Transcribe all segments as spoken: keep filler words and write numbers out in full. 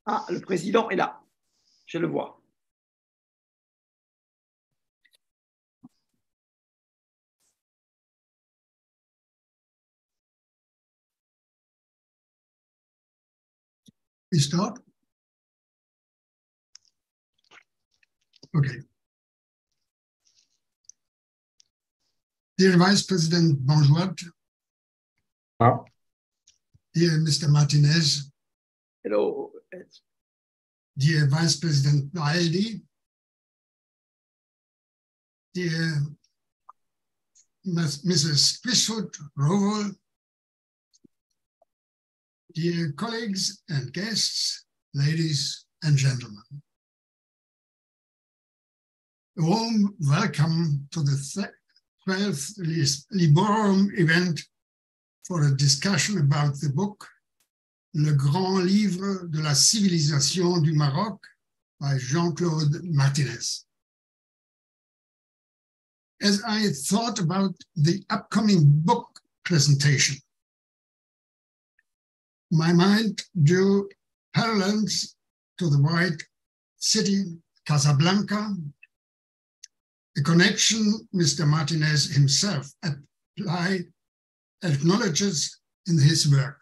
Ah, le président est là. Je le vois. We start? Okay. Dear Vice President Bonjour. Ah. Dear Mister Martinez. Hello. Dear Vice President Naeldi. Dear Missus Quisfoot Rovol. Dear colleagues and guests, ladies and gentlemen. A warm welcome to the twelfth Liborum event for a discussion about the book Le Grand Livre de la Civilisation du Maroc by Jean-Claude Martinez. As I thought about the upcoming book presentation, my mind drew parallels to the white city, Casablanca, a connection Mister Martinez himself apply, acknowledges in his work.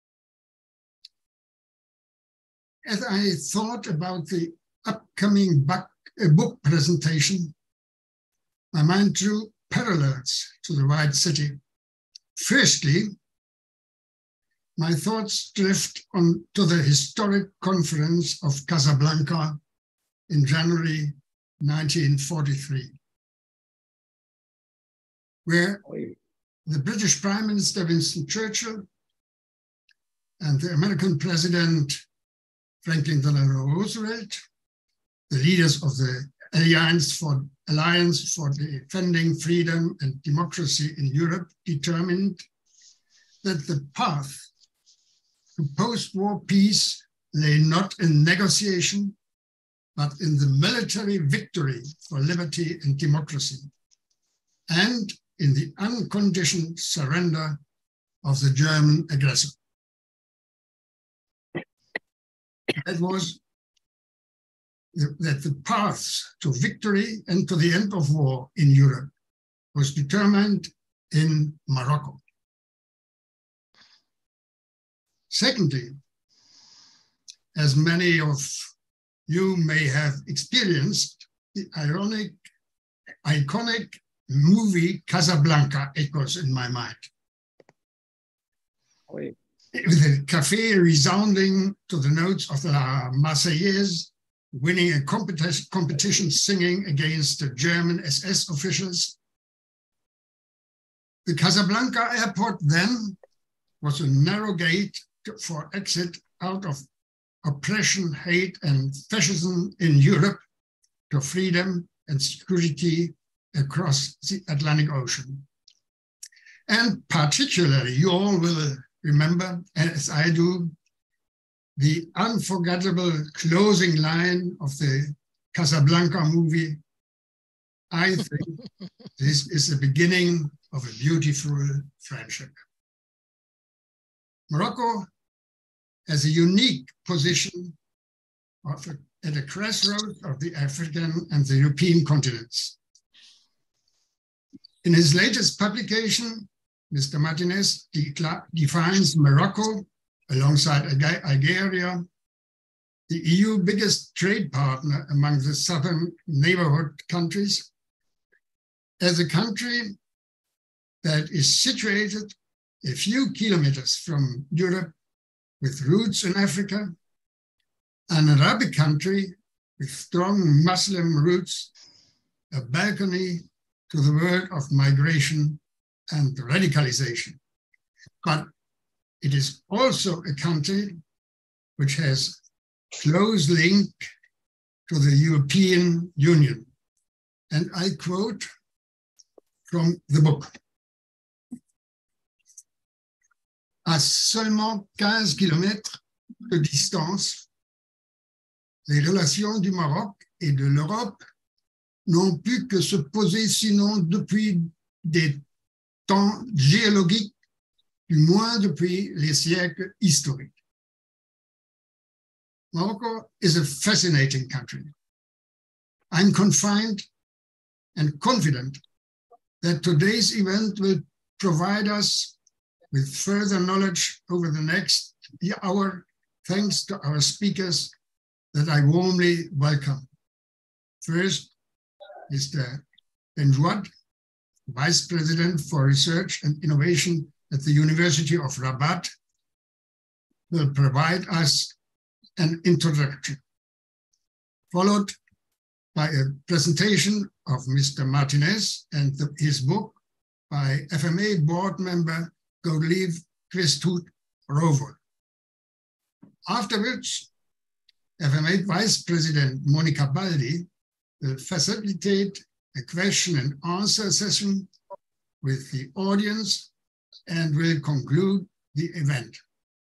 As I thought about the upcoming book, uh, book presentation, my mind drew parallels to the white city. Firstly, my thoughts drift on to the historic conference of Casablanca in January nineteen forty-three, where the British Prime Minister Winston Churchill and the American President Franklin Delano Roosevelt, the leaders of the Alliance for, Alliance for Defending Freedom and Democracy in Europe, determined that the path to post-war peace lay not in negotiation, but in the military victory for liberty and democracy, and in the unconditioned surrender of the German aggressor. That was the, that the path to victory and to the end of war in Europe was determined in Morocco. Secondly, as many of you may have experienced, the ironic, iconic movie Casablanca echoes in my mind. Oui. With the café resounding to the notes of La Marseillaise, winning a competi competition singing against the German S S officials. The Casablanca airport then was a narrow gate for exit out of oppression, hate, and fascism in Europe to freedom and security across the Atlantic Ocean. And particularly, you all will remember, as I do, the unforgettable closing line of the Casablanca movie. I think this is the beginning of a beautiful friendship. Morocco has a unique position of a, at a crossroads of the African and the European continents. In his latest publication, Mister Martinez defines Morocco, alongside Algeria, the E U biggest trade partner among the southern neighborhood countries, as a country that is situated a few kilometers from Europe, with roots in Africa, an Arabic country with strong Muslim roots, a balcony to the world of migration and radicalization. But it is also a country which has close link to the European Union. And I quote from the book. À seulement quinze kilomètres de distance, les relations du Maroc et de l'Europe n'ont pu que se poser sinon depuis des temps géologiques, du moins depuis les siècles historiques. Morocco is a fascinating country. I'm confined and confident that today's event will provide us with further knowledge over the next hour, thanks to our speakers that I warmly welcome. First, Mister Benjouad, Vice President for Research and Innovation at the University of Rabat, will provide us an introduction, followed by a presentation of Mister Martinez and the, his book by F M A board member Godlieve Quisthoudt Rowohl. After which, F M A Vice President Monica Baldi will facilitate a question and answer session with the audience and will conclude the event.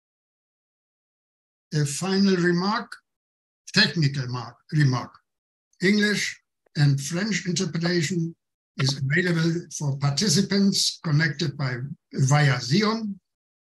A final remark, technical mark, remark. English and French interpretation is available for participants connected by via Xeon.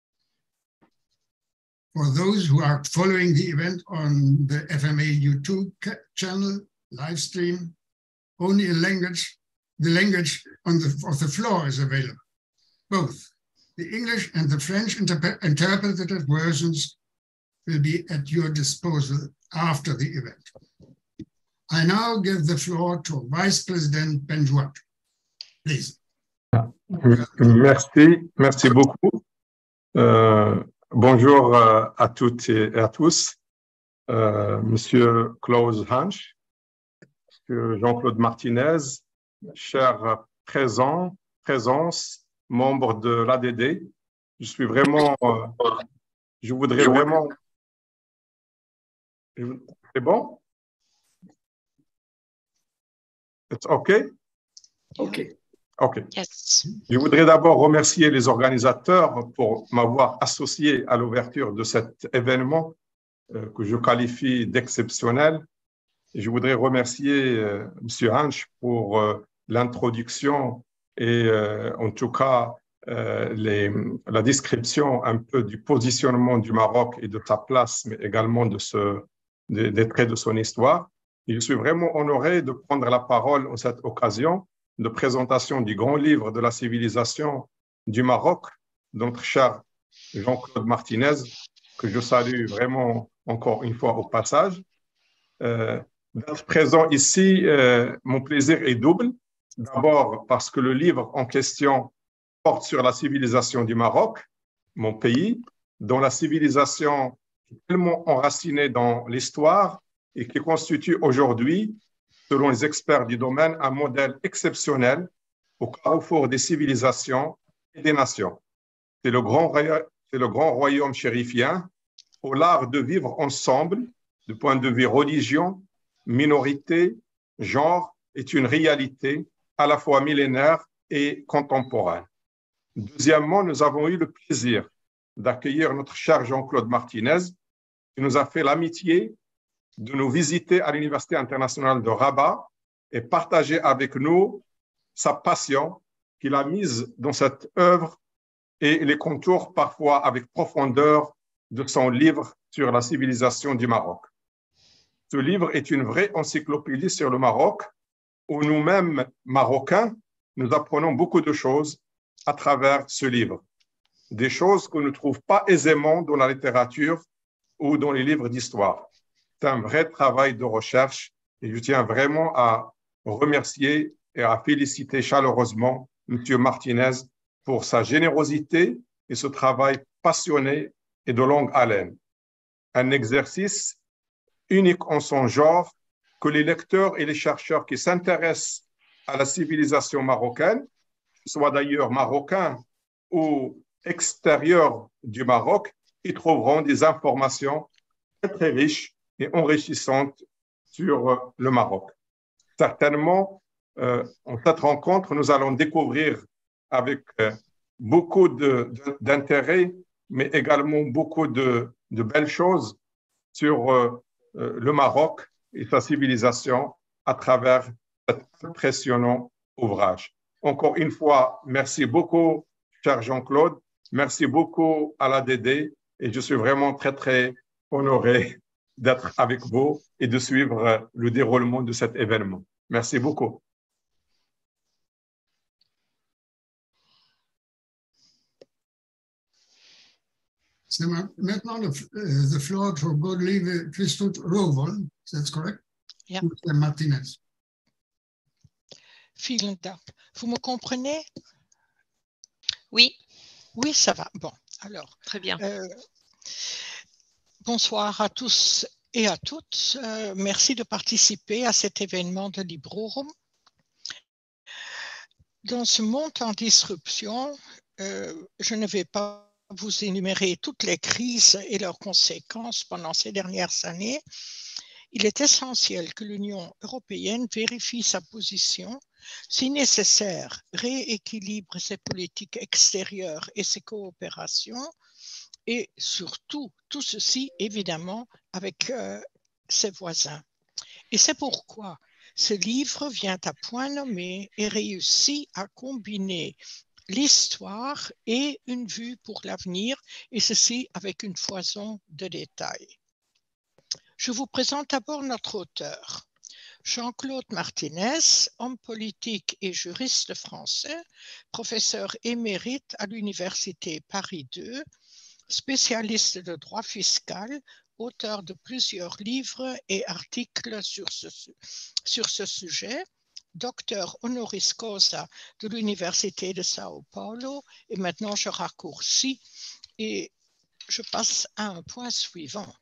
For those who are following the event on the F M A YouTube channel live stream, only a language, the language on the, of the floor is available. Both the English and the French interpre interpreted versions will be at your disposal after the event. I now give the floor to Vice President Benjouad. Please. Merci, merci beaucoup. Euh, bonjour à toutes et à tous. Euh, Monsieur Klaus Hansch, Monsieur Jean-Claude Martinez, chers présents, présence, membres de l'A D D. Je suis vraiment, euh, je voudrais vraiment. C'est bon? It's okay? OK. OK. Yes. Je voudrais d'abord remercier les organisateurs pour m'avoir associé à l'ouverture de cet événement euh, que je qualifie d'exceptionnel. Et je voudrais remercier euh, M. Hansch pour euh, l'introduction et euh, en tout cas euh, les, la description un peu du positionnement du Maroc et de sa place, mais également de ce, des, des traits de son histoire. Et je suis vraiment honoré de prendre la parole en cette occasion de présentation du grand livre de la civilisation du Maroc, notre cher Jean-Claude Martinez, que je salue vraiment encore une fois au passage. Euh, D'être présent ici, euh, mon plaisir est double. D'abord parce que le livre en question porte sur la civilisation du Maroc, mon pays, dont la civilisation est tellement enracinée dans l'histoire et qui constitue aujourd'hui, selon les experts du domaine, un modèle exceptionnel au carrefour des civilisations et des nations. C'est le grand, c'est le grand royaume chérifien, où l'art de vivre ensemble, du point de vue religion, minorité, genre, est une réalité à la fois millénaire et contemporaine. Deuxièmement, nous avons eu le plaisir d'accueillir notre cher Jean-Claude Martinez, qui nous a fait l'amitié de nous visiter à l'Université internationale de Rabat et partager avec nous sa passion qu'il a mise dans cette œuvre et les contours parfois avec profondeur de son livre sur la civilisation du Maroc. Ce livre est une vraie encyclopédie sur le Maroc où nous-mêmes, Marocains, nous apprenons beaucoup de choses à travers ce livre. Des choses qu'on ne trouve pas aisément dans la littérature ou dans les livres d'histoire. C'est un vrai travail de recherche et je tiens vraiment à remercier et à féliciter chaleureusement M. Martinez pour sa générosité et ce travail passionné et de longue haleine. Un exercice unique en son genre que les lecteurs et les chercheurs qui s'intéressent à la civilisation marocaine, soit d'ailleurs marocains ou extérieurs du Maroc, y trouveront des informations très, très riches et enrichissantes sur le Maroc. Certainement, euh, en cette rencontre, nous allons découvrir avec euh, beaucoup d'intérêt, mais également beaucoup de, de belles choses sur euh, euh, le Maroc et sa civilisation à travers cet impressionnant ouvrage. Encore une fois, merci beaucoup, cher Jean-Claude. Merci beaucoup à l'A D D et je suis vraiment très, très honoré d'être avec vous et de suivre le déroulement de cet événement. Merci beaucoup. C'est maintenant le uh, the floor for Godelieve Christophe Rovol. That's correct? Ja. Mister Martinez. Vielen Dank. Vous me comprenez? Oui. Oui, ça va. Bon, alors. Très bien. Euh, bonsoir à tous et à toutes. Euh, merci de participer à cet événement de Librorum. Dans ce monde en disruption, euh, je ne vais pas vous énumérer toutes les crises et leurs conséquences pendant ces dernières années. Il est essentiel que l'Union européenne vérifie sa position, si nécessaire, rééquilibre ses politiques extérieures et ses coopérations, et surtout, tout ceci, évidemment, avec euh, ses voisins. Et c'est pourquoi ce livre vient à point nommé et réussit à combiner l'histoire et une vue pour l'avenir, et ceci avec une foison de détails. Je vous présente d'abord notre auteur. Jean-Claude Martinez, homme politique et juriste français, professeur émérite à l'Université Paris deux, spécialiste de droit fiscal, auteur de plusieurs livres et articles sur ce, sur ce sujet, docteur honoris causa de l'Université de Sao Paulo, et maintenant je raccourcis et je passe à un point suivant.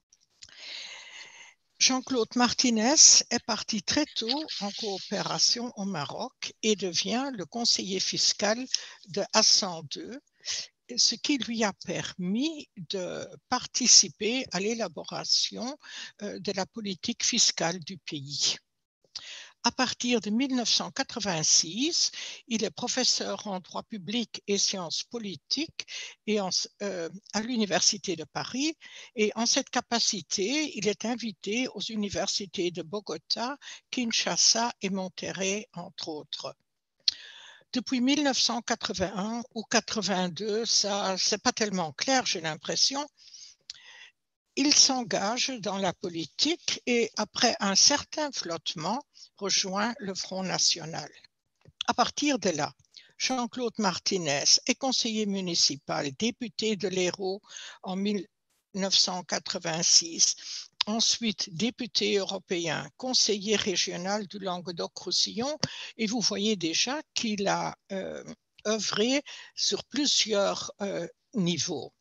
Jean-Claude Martinez est parti très tôt en coopération au Maroc et devient le conseiller fiscal de Hassan deux, ce qui lui a permis de participer à l'élaboration de la politique fiscale du pays. À partir de mille neuf cent quatre-vingt-six, il est professeur en droit public et sciences politiques et en, euh, à l'Université de Paris. Et en cette capacité, il est invité aux universités de Bogota, Kinshasa et Monterrey, entre autres. Depuis mille neuf cent quatre-vingt-un ou quatre-vingt-deux, ça, c'est pas tellement clair, j'ai l'impression. Il s'engage dans la politique et, après un certain flottement, rejoint le Front National. À partir de là, Jean-Claude Martinez est conseiller municipal, député de l'Hérault en mille neuf cent quatre-vingt-six, ensuite député européen, conseiller régional du Languedoc-Roussillon, et vous voyez déjà qu'il a euh, œuvré sur plusieurs euh, niveaux.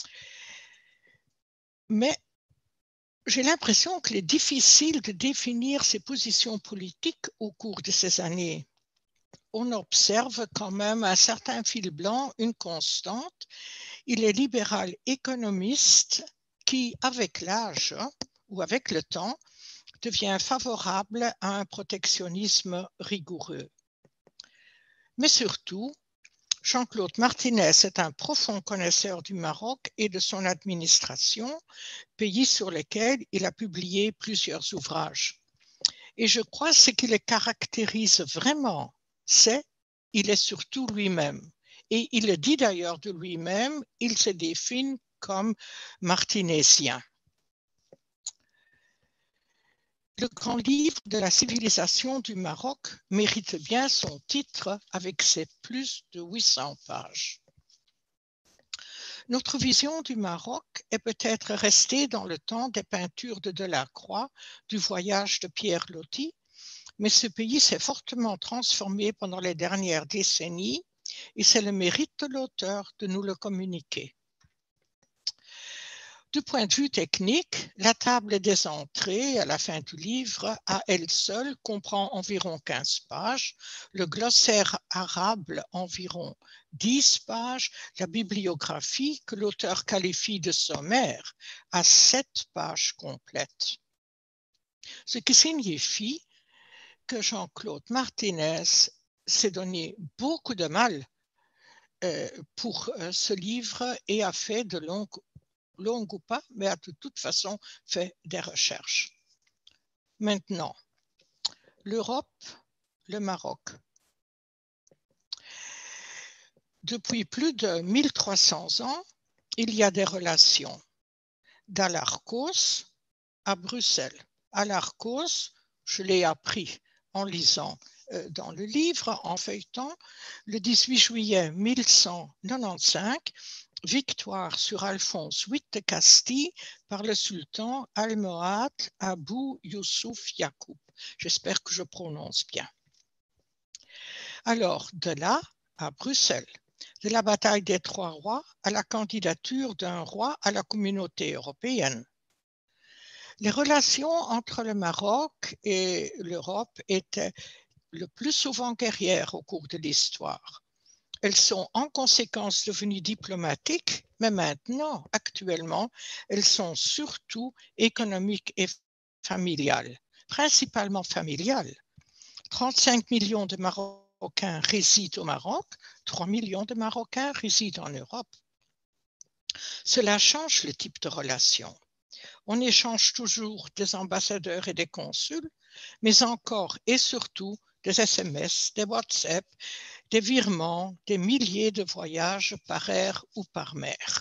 Mais j'ai l'impression qu'il est difficile de définir ses positions politiques au cours de ces années. On observe quand même un certain fil blanc, une constante. Il est libéral économiste qui, avec l'âge ou avec le temps, devient favorable à un protectionnisme rigoureux. Mais surtout, Jean-Claude Martinez est un profond connaisseur du Maroc et de son administration, pays sur lequel il a publié plusieurs ouvrages. Et je crois que ce qui le caractérise vraiment, c'est qu'il est surtout lui-même. Et il le dit d'ailleurs de lui-même, il se définit comme martinésien. Le grand livre de la civilisation du Maroc mérite bien son titre avec ses plus de huit cents pages. Notre vision du Maroc est peut-être restée dans le temps des peintures de Delacroix, du voyage de Pierre Loti, mais ce pays s'est fortement transformé pendant les dernières décennies et c'est le mérite de l'auteur de nous le communiquer. Du point de vue technique, la table des entrées à la fin du livre, à elle seule, comprend environ quinze pages, le glossaire arabe environ dix pages, la bibliographie que l'auteur qualifie de sommaire à sept pages complètes. Ce qui signifie que Jean-Claude Martinez s'est donné beaucoup de mal euh, pour euh, ce livre et a fait de longues longue ou pas, mais a de toute façon fait des recherches. Maintenant, l'Europe, le Maroc. Depuis plus de mille trois cents ans, il y a des relations d'Alarcos, à Bruxelles. À l'Arcos, je l'ai appris en lisant euh, dans le livre, en feuilletant, le dix-huit juillet mille cent quatre-vingt-quinze, victoire sur Alphonse huit de Castille par le sultan almohade Abou Youssouf Yacoub. J'espère que je prononce bien. Alors, de là à Bruxelles, de la bataille des Trois Rois à la candidature d'un roi à la communauté européenne. Les relations entre le Maroc et l'Europe étaient le plus souvent guerrières au cours de l'histoire. Elles sont en conséquence devenues diplomatiques, mais maintenant, actuellement, elles sont surtout économiques et familiales, principalement familiales. trente-cinq millions de Marocains résident au Maroc, trois millions de Marocains résident en Europe. Cela change le type de relation. On échange toujours des ambassadeurs et des consuls, mais encore et surtout des S M S, des WhatsApp, des virements, des milliers de voyages par air ou par mer.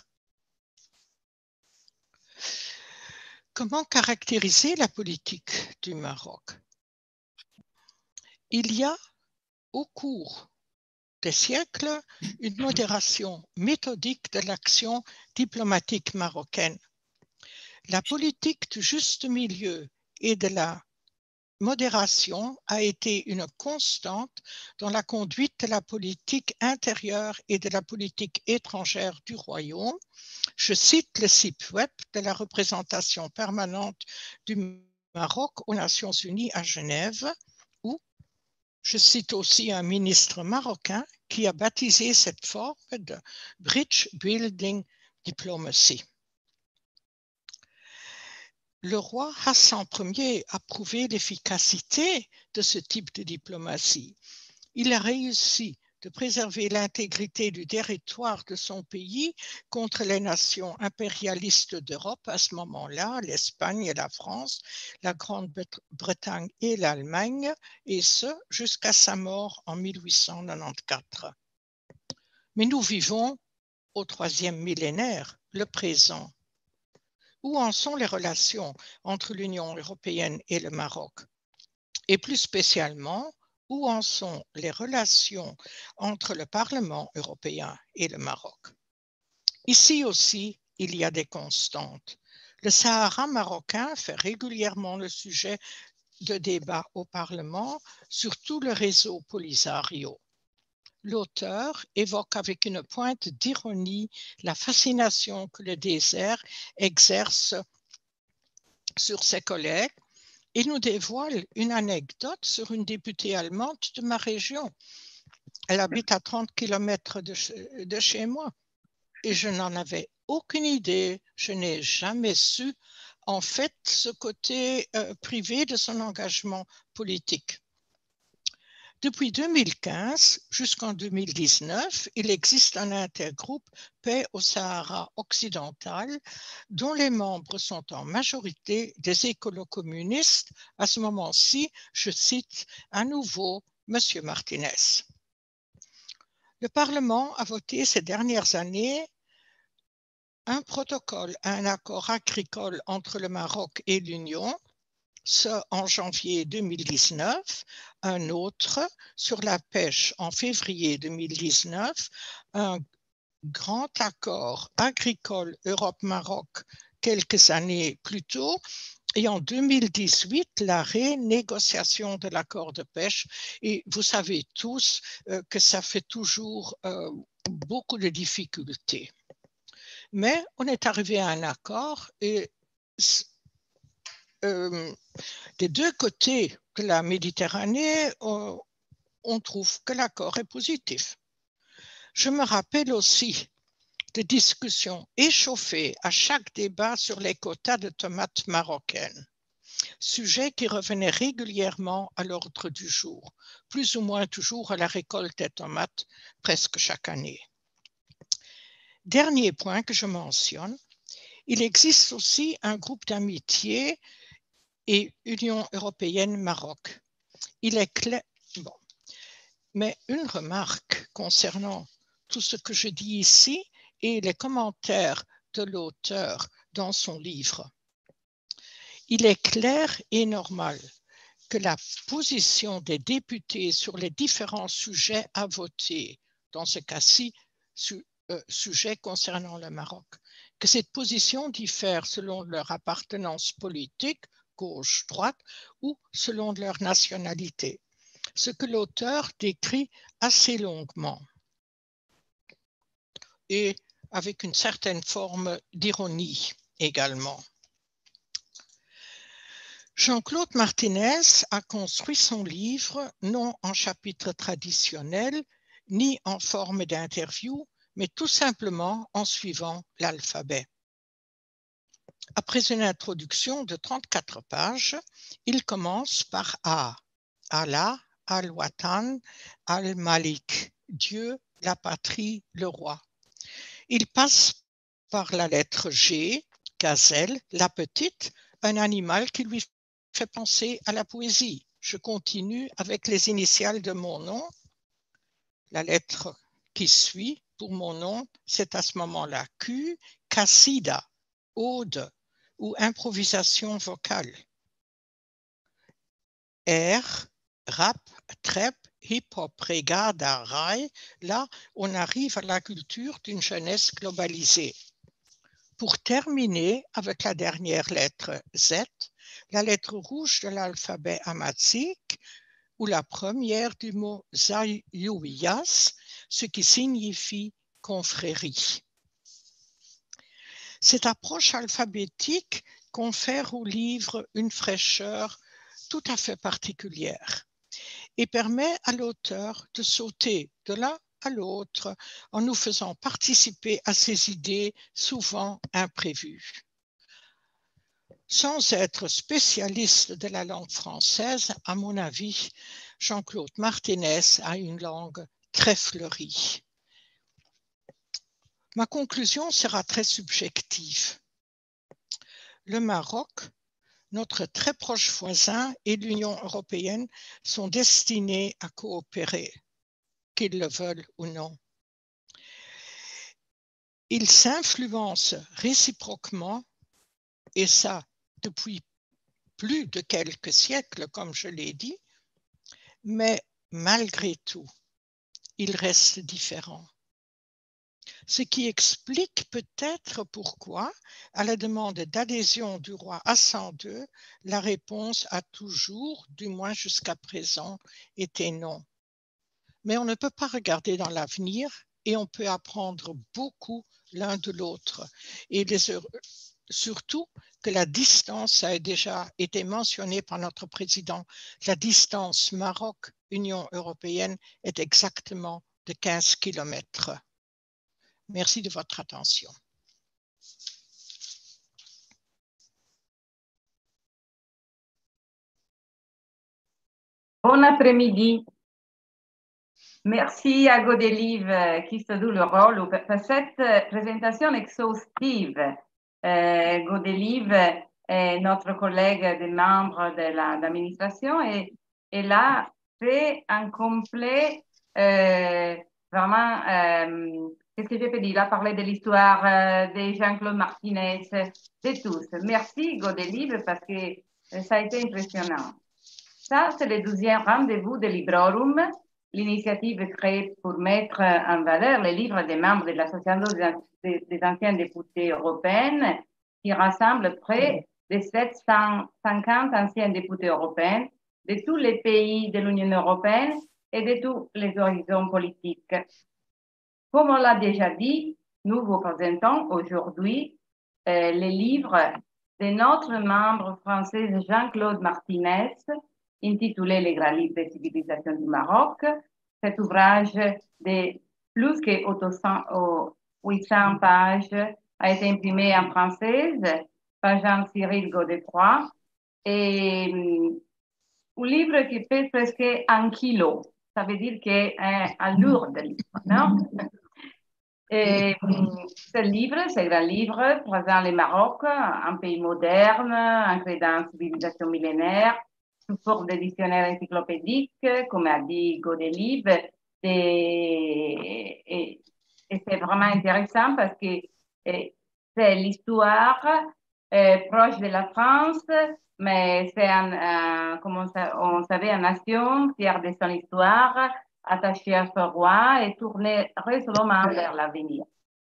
Comment caractériser la politique du Maroc? Il y a au cours des siècles une modération méthodique de l'action diplomatique marocaine. La politique du juste milieu et de la modération a été une constante dans la conduite de la politique intérieure et de la politique étrangère du royaume. Je cite le site web de la représentation permanente du Maroc aux Nations Unies à Genève, où je cite aussi un ministre marocain qui a baptisé cette forme de Bridge Building Diplomacy. Le roi Hassan Ier a prouvé l'efficacité de ce type de diplomatie. Il a réussi de préserver l'intégrité du territoire de son pays contre les nations impérialistes d'Europe à ce moment-là, l'Espagne et la France, la Grande-Bretagne et l'Allemagne, et ce jusqu'à sa mort en mille huit cent quatre-vingt-quatorze. Mais nous vivons au troisième millénaire, le présent. Où en sont les relations entre l'Union européenne et le Maroc? Et plus spécialement, où en sont les relations entre le Parlement européen et le Maroc? Ici aussi, il y a des constantes. Le Sahara marocain fait régulièrement le sujet de débats au Parlement sur tout le réseau Polisario. L'auteur évoque avec une pointe d'ironie la fascination que le désert exerce sur ses collègues et nous dévoile une anecdote sur une députée allemande de ma région. Elle habite à trente kilomètres de, de chez moi et je n'en avais aucune idée. Je n'ai jamais su en fait ce côté euh, privé de son engagement politique. Depuis deux mille quinze jusqu'en deux mille dix-neuf, il existe un intergroupe Paix au Sahara occidental dont les membres sont en majorité des écolo-communistes. À ce moment-ci, je cite à nouveau M. Martinez. Le Parlement a voté ces dernières années un protocole à un accord agricole entre le Maroc et l'Union, ce en janvier deux mille dix-neuf, un autre sur la pêche en février deux mille dix-neuf, un grand accord agricole Europe-Maroc quelques années plus tôt, et en deux mille dix-huit, la renégociation de l'accord de pêche. Et vous savez tous euh, que ça fait toujours euh, beaucoup de difficultés. Mais on est arrivé à un accord et Euh, des deux côtés de la Méditerranée, on, on trouve que l'accord est positif. Je me rappelle aussi des discussions échauffées à chaque débat sur les quotas de tomates marocaines, sujet qui revenait régulièrement à l'ordre du jour, plus ou moins toujours à la récolte des tomates presque chaque année. Dernier point que je mentionne, il existe aussi un groupe d'amitié et Union européenne-Maroc. Il est clair... Bon. Mais une remarque concernant tout ce que je dis ici et les commentaires de l'auteur dans son livre. Il est clair et normal que la position des députés sur les différents sujets à voter, dans ce cas-ci, su, euh, sujets concernant le Maroc, que cette position diffère selon leur appartenance politique, gauche, droite, ou selon leur nationalité, ce que l'auteur décrit assez longuement et avec une certaine forme d'ironie également. Jean-Claude Martinez a construit son livre non en chapitre traditionnel, ni en forme d'interview, mais tout simplement en suivant l'alphabet. Après une introduction de trente-quatre pages, il commence par A. Allah, Al-Watan, Al-Malik, Dieu, la patrie, le roi. Il passe par la lettre G, gazelle, la petite, un animal qui lui fait penser à la poésie. Je continue avec les initiales de mon nom. La lettre qui suit pour mon nom, c'est à ce moment-là Q, Qasida, ode ou improvisation vocale. R, rap, trap, hip-hop, reggae, rail. Là, on arrive à la culture d'une jeunesse globalisée. Pour terminer avec la dernière lettre Z, la lettre rouge de l'alphabet hamatique, ou la première du mot Zayouiyas, ce qui signifie confrérie. Cette approche alphabétique confère au livre une fraîcheur tout à fait particulière et permet à l'auteur de sauter de l'un à l'autre en nous faisant participer à ses idées souvent imprévues. Sans être spécialiste de la langue française, à mon avis, Jean-Claude Martinez a une langue très fleurie. Ma conclusion sera très subjective. Le Maroc, notre très proche voisin, et l'Union européenne sont destinés à coopérer, qu'ils le veulent ou non. Ils s'influencent réciproquement, et ça depuis plus de quelques siècles, comme je l'ai dit, mais malgré tout, ils restent différents. Ce qui explique peut-être pourquoi, à la demande d'adhésion du roi Hassan deux, la réponse a toujours, du moins jusqu'à présent, été non. Mais on ne peut pas regarder dans l'avenir et on peut apprendre beaucoup l'un de l'autre. Et les, surtout que la distance a déjà été mentionnée par notre président. La distance Maroc-Union européenne est exactement de quinze kilomètres. Merci de votre attention. Bon après-midi. Merci à Godelive qui se joue le rôle pour cette présentation exhaustive. Euh, Godelive est notre collègue des membres de l'administration et elle a fait un complet, euh, vraiment, euh, qu'est-ce que je peux dire? Il a parlé de l'histoire euh, de Jean-Claude Martinez, de tous. Merci Godelive parce que ça a été impressionnant. Ça, c'est le douzième rendez-vous de Librorum, l'initiative créée pour mettre en valeur les livres des membres de l'Association des, des anciens députés européennes qui rassemble près de sept cent cinquante anciens députés européens de tous les pays de l'Union européenne et de tous les horizons politiques. Comme on l'a déjà dit, nous vous présentons aujourd'hui euh, les livres de notre membre français Jean-Claude Martinez, intitulé Les grands livres de civilisation du Maroc. Cet ouvrage de plus que huit cents pages a été imprimé en français par Jean-Cyril Godefroy et un livre qui fait presque un kilo. Ça veut dire qu'il est un lourd livre, non? Et ce livre, c'est un livre présente le Maroc, un pays moderne, ancré dans une civilisation millénaire, sous forme de dictionnaire encyclopédique, comme a dit Godelive. Et, et, et c'est vraiment intéressant parce que c'est l'histoire euh, proche de la France, mais c'est, un, un, comme on, on savait, une nation fière de son histoire, attachée à son roi et tournée résolument vers l'avenir.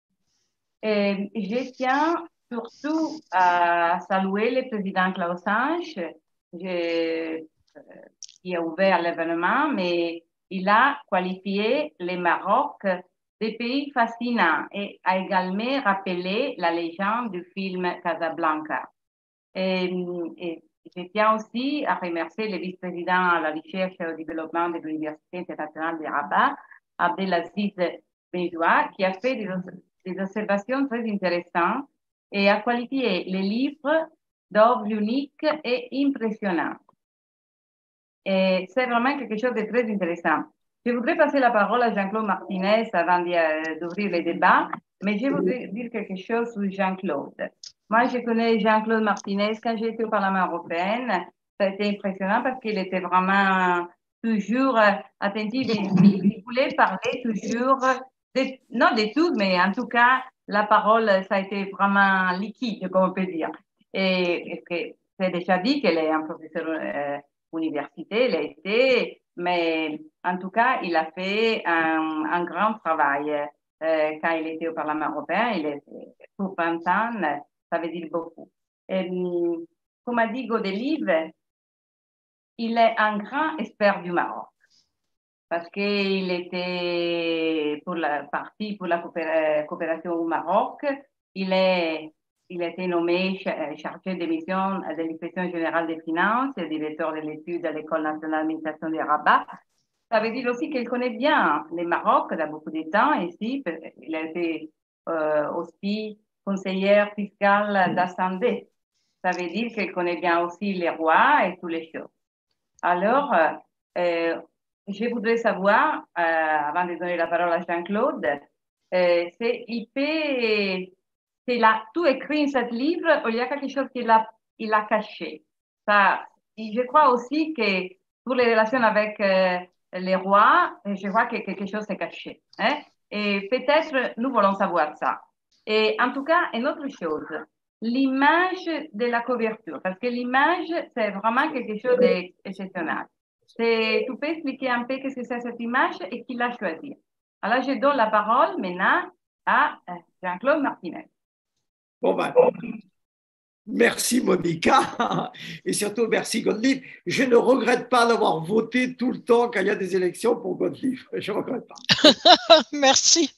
Et je tiens surtout à saluer le président Klaus Sanch, je, qui a ouvert l'événement, mais il a qualifié le Maroc de pays fascinant et a également rappelé la légende du film Casablanca. Et, et je tiens aussi à remercier le vice-président à la recherche et au développement de l'Université internationale de Rabat, Abdelaziz Benjoua, qui a fait des, des observations très intéressantes et a qualifié les livres d'œuvres uniques et impressionnantes. Et c'est vraiment quelque chose de très intéressant. Je voudrais passer la parole à Jean-Claude Martinez avant d'ouvrir le débat, mais je voudrais dire quelque chose sur Jean-Claude. Moi, je connais Jean-Claude Martinez quand j'étais au Parlement européen. Ça a été impressionnant parce qu'il était vraiment toujours attentif. Il voulait parler toujours, de, non de tout, mais en tout cas, la parole, ça a été vraiment liquide, comme on peut dire. Et, et c'est déjà dit qu'elle est un professeur euh, université, il a été, mais en tout cas, il a fait un, un grand travail. Euh, quand il était au Parlement européen, il était pour vingt ans, ça veut dire beaucoup. Et, comme a dit Godelive, il est un grand expert du Maroc parce qu'il était pour la partie pour la coopération au Maroc. Il est Il a été nommé chargé de mission de l'inspection générale des finances et directeur de l'étude à l'École nationale d'administration de Rabat. Ça veut dire aussi qu'il connaît bien le Maroc il a beaucoup de temps ici. Il a été euh, aussi conseillère fiscale d'Assemblée. Ça veut dire qu'il connaît bien aussi les rois et toutes les choses. Alors, euh, je voudrais savoir, euh, avant de donner la parole à Jean-Claude, euh, s'il peut... s'il a tout écrit dans ce livre, il y a quelque chose qu'il a, il a caché. Ça, je crois aussi que pour les relations avec euh, les rois, je vois que quelque chose est caché. Hein? Et peut-être nous voulons savoir ça. Et en tout cas, une autre chose, l'image de la couverture, parce que l'image, c'est vraiment quelque chose d'exceptionnel. Tu peux expliquer un peu ce que c'est cette image et qui l'a choisie. Alors, je donne la parole maintenant à Jean-Claude Martinez. Bon ben, merci Monica et surtout merci Godelive. Je ne regrette pas d'avoir voté tout le temps quand il y a des élections pour Godelive. Je ne regrette pas. Merci.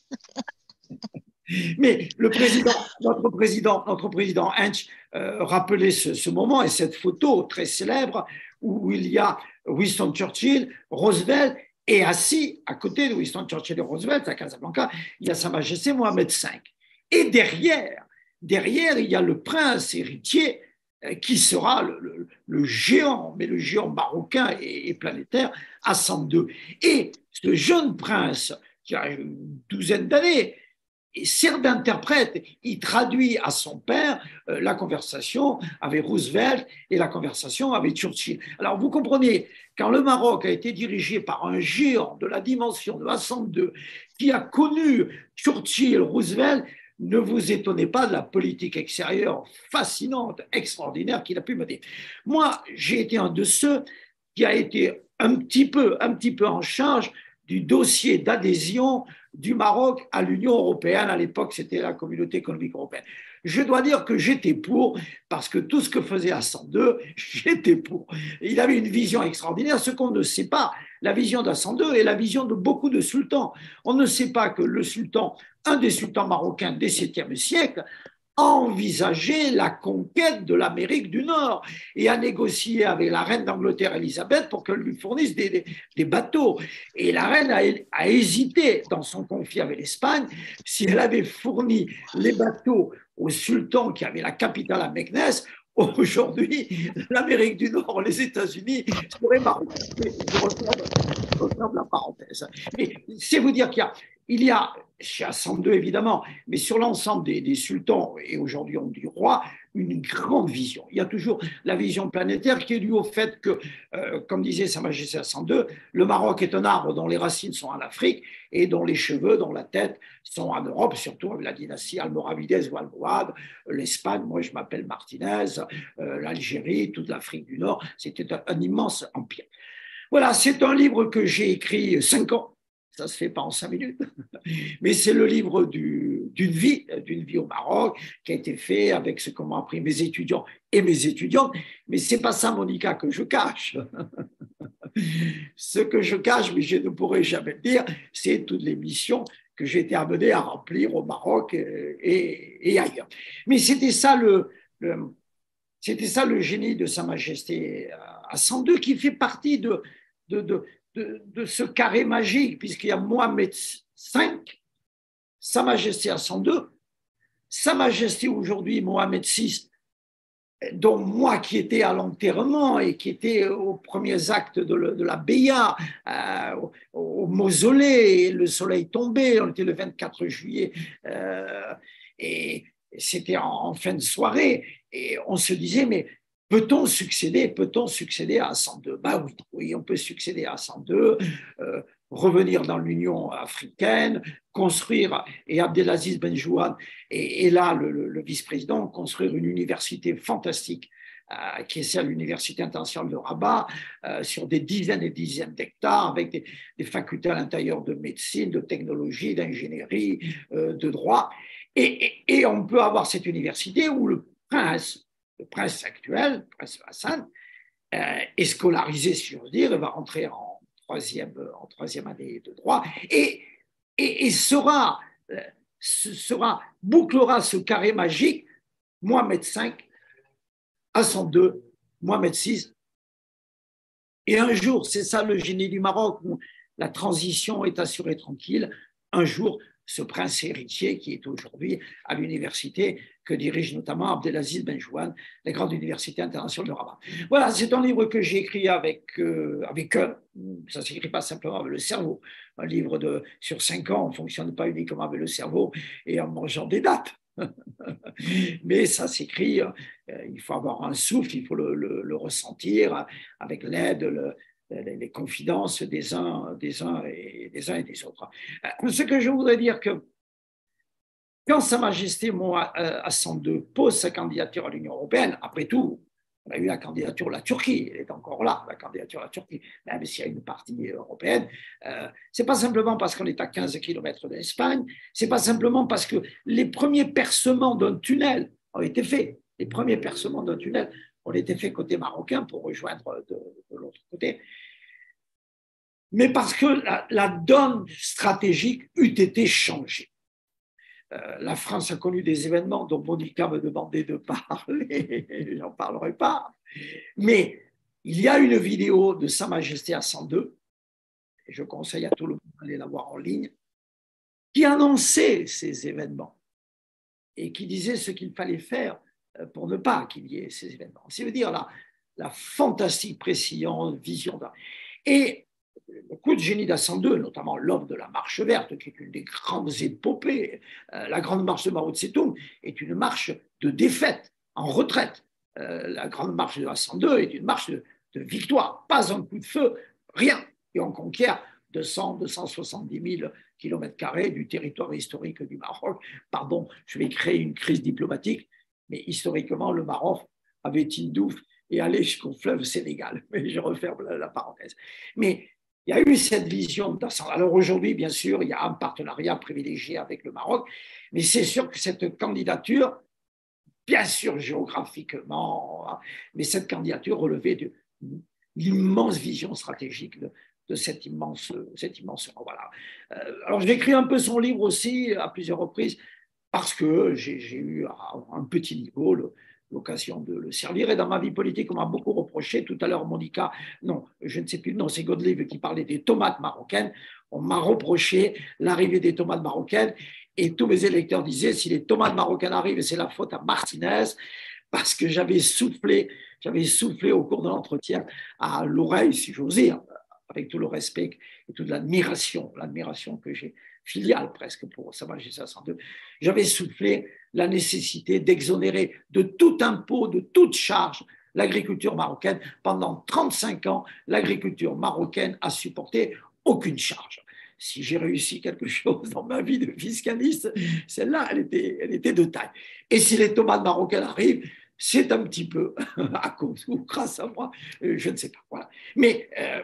Mais le président, notre président, notre président Hench euh, rappelait ce, ce moment et cette photo très célèbre où il y a Winston Churchill, Roosevelt et assis à côté de Winston Churchill et Roosevelt à Casablanca, il y a Sa Majesté Mohamed cinq. Et derrière, Derrière, il y a le prince héritier qui sera le, le, le géant, mais le géant marocain et, et planétaire, Hassan deux. Et ce jeune prince, qui a une douzaine d'années, sert d'interprète. Il traduit à son père euh, la conversation avec Roosevelt et la conversation avec Churchill. Alors, vous comprenez, quand le Maroc a été dirigé par un géant de la dimension de Hassan deux, qui a connu Churchill, Roosevelt, ne vous étonnez pas de la politique extérieure fascinante, extraordinaire qu'il a pu mener. Moi, j'ai été un de ceux qui a été un petit peu, un petit peu en charge du dossier d'adhésion du Maroc à l'Union européenne. À l'époque, c'était la Communauté économique européenne. Je dois dire que j'étais pour, parce que tout ce que faisait Hassan deux, j'étais pour. Il avait une vision extraordinaire, ce qu'on ne sait pas. La vision d'Hassan deux est la vision de beaucoup de sultans. On ne sait pas que le sultan, un des sultans marocains des septième siècle, a envisagé la conquête de l'Amérique du Nord et a négocié avec la reine d'Angleterre Élisabeth pour qu'elle lui fournisse des, des, des bateaux. Et la reine a, a hésité dans son conflit avec l'Espagne si elle avait fourni les bateaux au sultan qui avait la capitale à Meknès. Aujourd'hui, l'Amérique du Nord, les États-Unis seraient marocains. Je referme la parenthèse. Mais c'est vous dire qu'il y a, il y a chez Hassan deux évidemment, mais sur l'ensemble des, des sultans, et aujourd'hui on dit roi, une grande vision. Il y a toujours la vision planétaire qui est due au fait que, euh, comme disait Sa Majesté cent deux, le Maroc est un arbre dont les racines sont en Afrique et dont les cheveux, dont la tête sont en Europe, surtout avec la dynastie almoravidaise ou almohade, l'Espagne, moi je m'appelle Martinez, euh, l'Algérie, toute l'Afrique du Nord, c'était un, un immense empire. Voilà, c'est un livre que j'ai écrit cinq ans. Ça ne se fait pas en cinq minutes, mais c'est le livre du, d'une vie, d'une vie au Maroc, qui a été fait avec ce qu'ont appris mes étudiants et mes étudiantes. Mais ce n'est pas ça, Monica, que je cache. Ce que je cache, mais je ne pourrai jamais le dire, c'est toutes les missions que j'ai été amené à remplir au Maroc et, et ailleurs. Mais c'était ça le, le, c'était ça le génie de Sa Majesté à cent deux, qui fait partie de, de, de De, de ce carré magique, puisqu'il y a Mohamed cinq, Sa Majesté à cent deux, Sa Majesté aujourd'hui Mohamed six, dont moi qui étais à l'enterrement et qui était aux premiers actes de, le, de la Béa, euh, au, au mausolée, le soleil tombait, on était le vingt-quatre juillet, euh, et c'était en, en fin de soirée, et on se disait, mais peut-on succéder, peut-on succéder à cent deux? Ben oui, oui, on peut succéder à cent deux, euh, revenir dans l'Union africaine, construire, et Abdelaziz Benjouane est, est là, le, le, le vice-président, construire une université fantastique, euh, qui est celle de l'Université internationale de Rabat, euh, sur des dizaines et dizaines d'hectares, avec des, des facultés à l'intérieur de médecine, de technologie, d'ingénierie, euh, de droit. Et, et, et on peut avoir cette université où le prince, le prince actuel, le prince Hassan, euh, est scolarisé, si j'ose dire, il va rentrer en troisième, en troisième année de droit et, et, et sera, euh, sera, bouclera ce carré magique, Mohamed cinq, Hassan deux, Mohamed six. Et un jour, c'est ça le génie du Maroc, où la transition est assurée tranquille, un jour, ce prince héritier qui est aujourd'hui à l'université que dirige notamment Abdelaziz Benjouane, la grande université internationale de Rabat. Voilà, c'est un livre que j'ai écrit avec, euh, avec eux. Ça ne s'écrit pas simplement avec le cerveau. Un livre de, sur cinq ans, on ne fonctionne pas uniquement avec le cerveau et en mangeant des dates. Mais ça s'écrit, euh, il faut avoir un souffle, il faut le, le, le ressentir avec l'aide, le, les confidences des uns, des uns et des uns et des autres. Ce que je voudrais dire que quand Sa Majesté Hassan deux pose sa candidature à l'Union européenne, après tout, on a eu la candidature de la Turquie, elle est encore là, la candidature de la Turquie, même s'il y a une partie européenne, euh, ce n'est pas simplement parce qu'on est à quinze kilomètres de l'Espagne, ce n'est pas simplement parce que les premiers percements d'un tunnel ont été faits, les premiers percements d'un tunnel ont été faits côté marocain pour rejoindre de, de l'autre côté, mais parce que la, la donne stratégique eût été changée. Euh, la France a connu des événements dont Monica me demandait de parler, je n'en parlerai pas, mais il y a une vidéo de Sa Majesté à cent deux, et je conseille à tout le monde d'aller la voir en ligne, qui annonçait ces événements et qui disait ce qu'il fallait faire pour ne pas qu'il y ait ces événements. C'est-à-dire la, la fantastique précision, vision. De... Et le coup de génie d'Hassan deux, notamment l'homme de la marche verte, qui est une des grandes épopées, euh, la grande marche de Mao Tse-tung est une marche de défaite, en retraite. Euh, la grande marche de Hassan deux est une marche de, de victoire, pas un coup de feu, rien. Et on conquiert deux cents, deux cent soixante-dix mille kilomètres carrés du territoire historique du Maroc. Pardon, je vais créer une crise diplomatique, mais historiquement, le Maroc avait Tindouf et allait jusqu'au fleuve Sénégal. Mais je referme la, la parenthèse. Mais il y a eu cette vision d'Hassan. Alors aujourd'hui, bien sûr, il y a un partenariat privilégié avec le Maroc, mais c'est sûr que cette candidature, bien sûr géographiquement, mais cette candidature relevait de l'immense vision stratégique de, de cet immense, cet immense voilà. Euh, alors j'ai écrit un peu son livre aussi à plusieurs reprises parce que j'ai, j'ai eu à un petit niveau le, l'occasion de le servir. Et dans ma vie politique, on m'a beaucoup reproché. Tout à l'heure, Monica, non, je ne sais plus, non, c'est Godelive qui parlait des tomates marocaines. On m'a reproché l'arrivée des tomates marocaines. Et tous mes électeurs disaient, si les tomates marocaines arrivent, c'est la faute à Martinez, parce que j'avais soufflé, j'avais soufflé au cours de l'entretien à l'oreille, si j'ose dire, avec tout le respect et toute l'admiration, l'admiration que j'ai, filiale presque pour Sa Majesté Hassan deux, j'avais soufflé la nécessité d'exonérer de tout impôt, de toute charge, l'agriculture marocaine. Pendant trente-cinq ans, l'agriculture marocaine a supporté aucune charge. Si j'ai réussi quelque chose dans ma vie de fiscaliste, celle-là, elle était, elle était de taille. Et si les tomates marocaines arrivent, c'est un petit peu à cause ou grâce à moi, je ne sais pas. Voilà. Mais euh,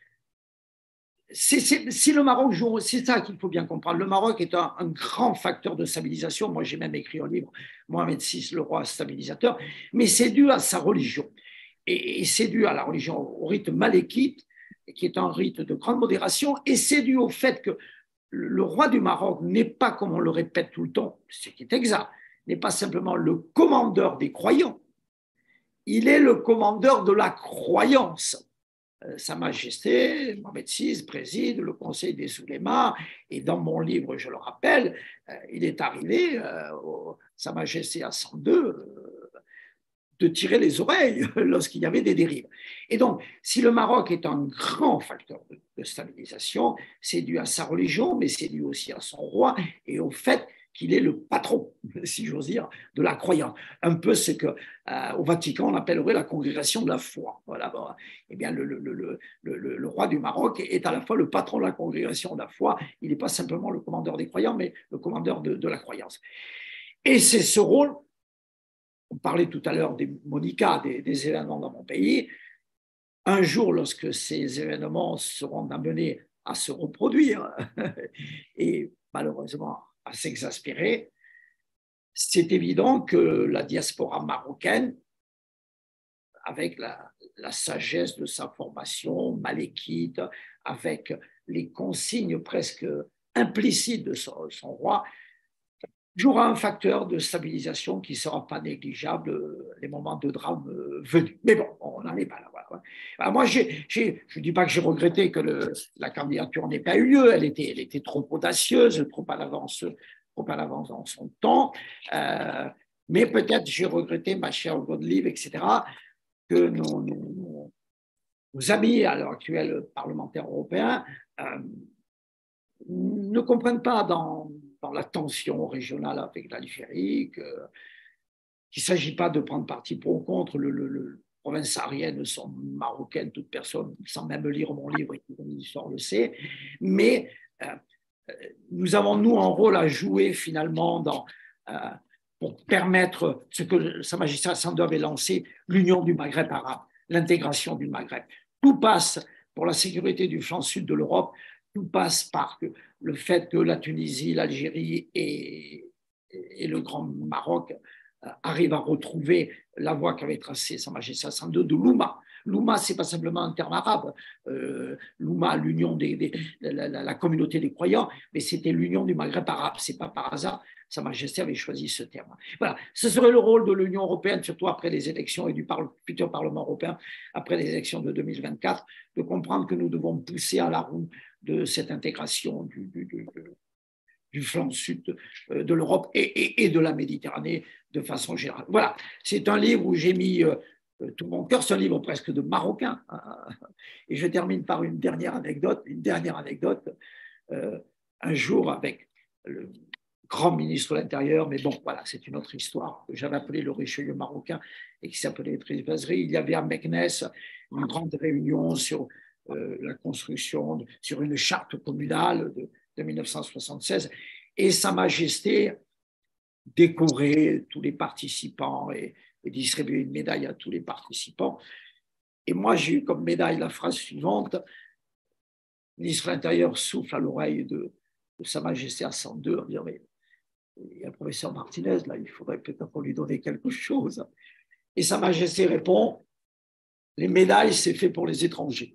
c'est, c'est, si le Maroc joue, c'est ça qu'il faut bien comprendre. Le Maroc est un, un grand facteur de stabilisation. Moi, j'ai même écrit un livre, Mohamed six, le roi stabilisateur, mais c'est dû à sa religion. Et, et c'est dû à la religion, au rite malékite, qui est un rite de grande modération, et c'est dû au fait que le roi du Maroc n'est pas, comme on le répète tout le temps, ce qui est exact, n'est pas simplement le commandeur des croyants, il est le commandeur de la croyance. Sa Majesté, Mohamed six, préside le Conseil des Oulémas, et dans mon livre, je le rappelle, il est arrivé, Sa Majesté Hassan deux, de tirer les oreilles lorsqu'il y avait des dérives. Et donc, si le Maroc est un grand facteur de, de stabilisation, c'est dû à sa religion, mais c'est dû aussi à son roi et au fait qu'il est le patron, si j'ose dire, de la croyance. Un peu ce qu'au euh, Vatican, on appellerait la congrégation de la foi. Voilà. Bon, eh bien, le, le, le, le, le roi du Maroc est à la fois le patron de la congrégation de la foi, il n'est pas simplement le commandeur des croyants, mais le commandeur de, de la croyance. Et c'est ce rôle. On parlait tout à l'heure des Monica, des, des événements dans mon pays. Un jour, lorsque ces événements seront amenés à se reproduire et malheureusement à s'exaspérer, c'est évident que la diaspora marocaine, avec la, la sagesse de sa formation malékite, avec les consignes presque implicites de son, son roi, jouera un facteur de stabilisation qui ne sera pas négligeable les moments de drame venus. Mais bon, on n'en est pas là. Voilà. Alors moi, j'ai, j'ai, je ne dis pas que j'ai regretté que le, la candidature n'ait pas eu lieu. Elle était, elle était trop audacieuse, trop à l'avance, trop à l'avance dans son temps. Euh, mais peut-être j'ai regretté, ma chère Godelive, et cetera, que nos, nos, nos amis à l'heure actuelle parlementaires européens euh, ne comprennent pas dans dans la tension régionale avec l'Algérie, qu'il ne s'agit pas de prendre parti pour ou contre. Le, le, le provinces sahariennes sont marocaines, toute personne, sans même lire mon livre, et mon histoire le sait. Mais euh, nous avons, nous, un rôle à jouer finalement dans, euh, pour permettre ce que Sa Majesté Hassan deux avait lancé, l'union du Maghreb arabe, l'intégration du Maghreb. Tout passe pour la sécurité du flanc sud de l'Europe. Tout passe par le fait que la Tunisie, l'Algérie et, et le Grand Maroc arrivent à retrouver la voie qu'avait tracée Sa Majesté Hassan deux de l'Oumma. L'Oumma, ce n'est pas simplement un terme arabe. Euh, L'Oumma, l'union des, des la, la, la communauté des croyants, mais c'était l'union du Maghreb arabe. Ce n'est pas par hasard. Sa Majesté avait choisi ce terme. Voilà, ce serait le rôle de l'Union européenne, surtout après les élections et du par futur Parlement européen, après les élections de deux mille vingt-quatre, de comprendre que nous devons pousser à la roue de cette intégration du, du, du, du flanc sud de l'Europe et, et, et de la Méditerranée de façon générale. Voilà, c'est un livre où j'ai mis euh, tout mon cœur, c'est un livre presque de Marocain. Et je termine par une dernière anecdote, une dernière anecdote. Euh, un jour, avec le grand ministre de l'Intérieur, mais bon, voilà, c'est une autre histoire que j'avais appelé le Richelieu marocain et qui s'appelait Driss Bazri. Il y avait à Meknès une grande réunion sur euh, la construction, de, sur une charte communale de, de mille neuf cent soixante-seize, et Sa Majesté décorait tous les participants et, et distribuait une médaille à tous les participants. Et moi, j'ai eu comme médaille la phrase suivante: le ministre de l'Intérieur souffle à l'oreille de, de Sa Majesté Hassan deux en disant: mais il y a le professeur Martinez, là, il faudrait peut-être lui donner quelque chose. Et Sa Majesté répond: les médailles, c'est fait pour les étrangers.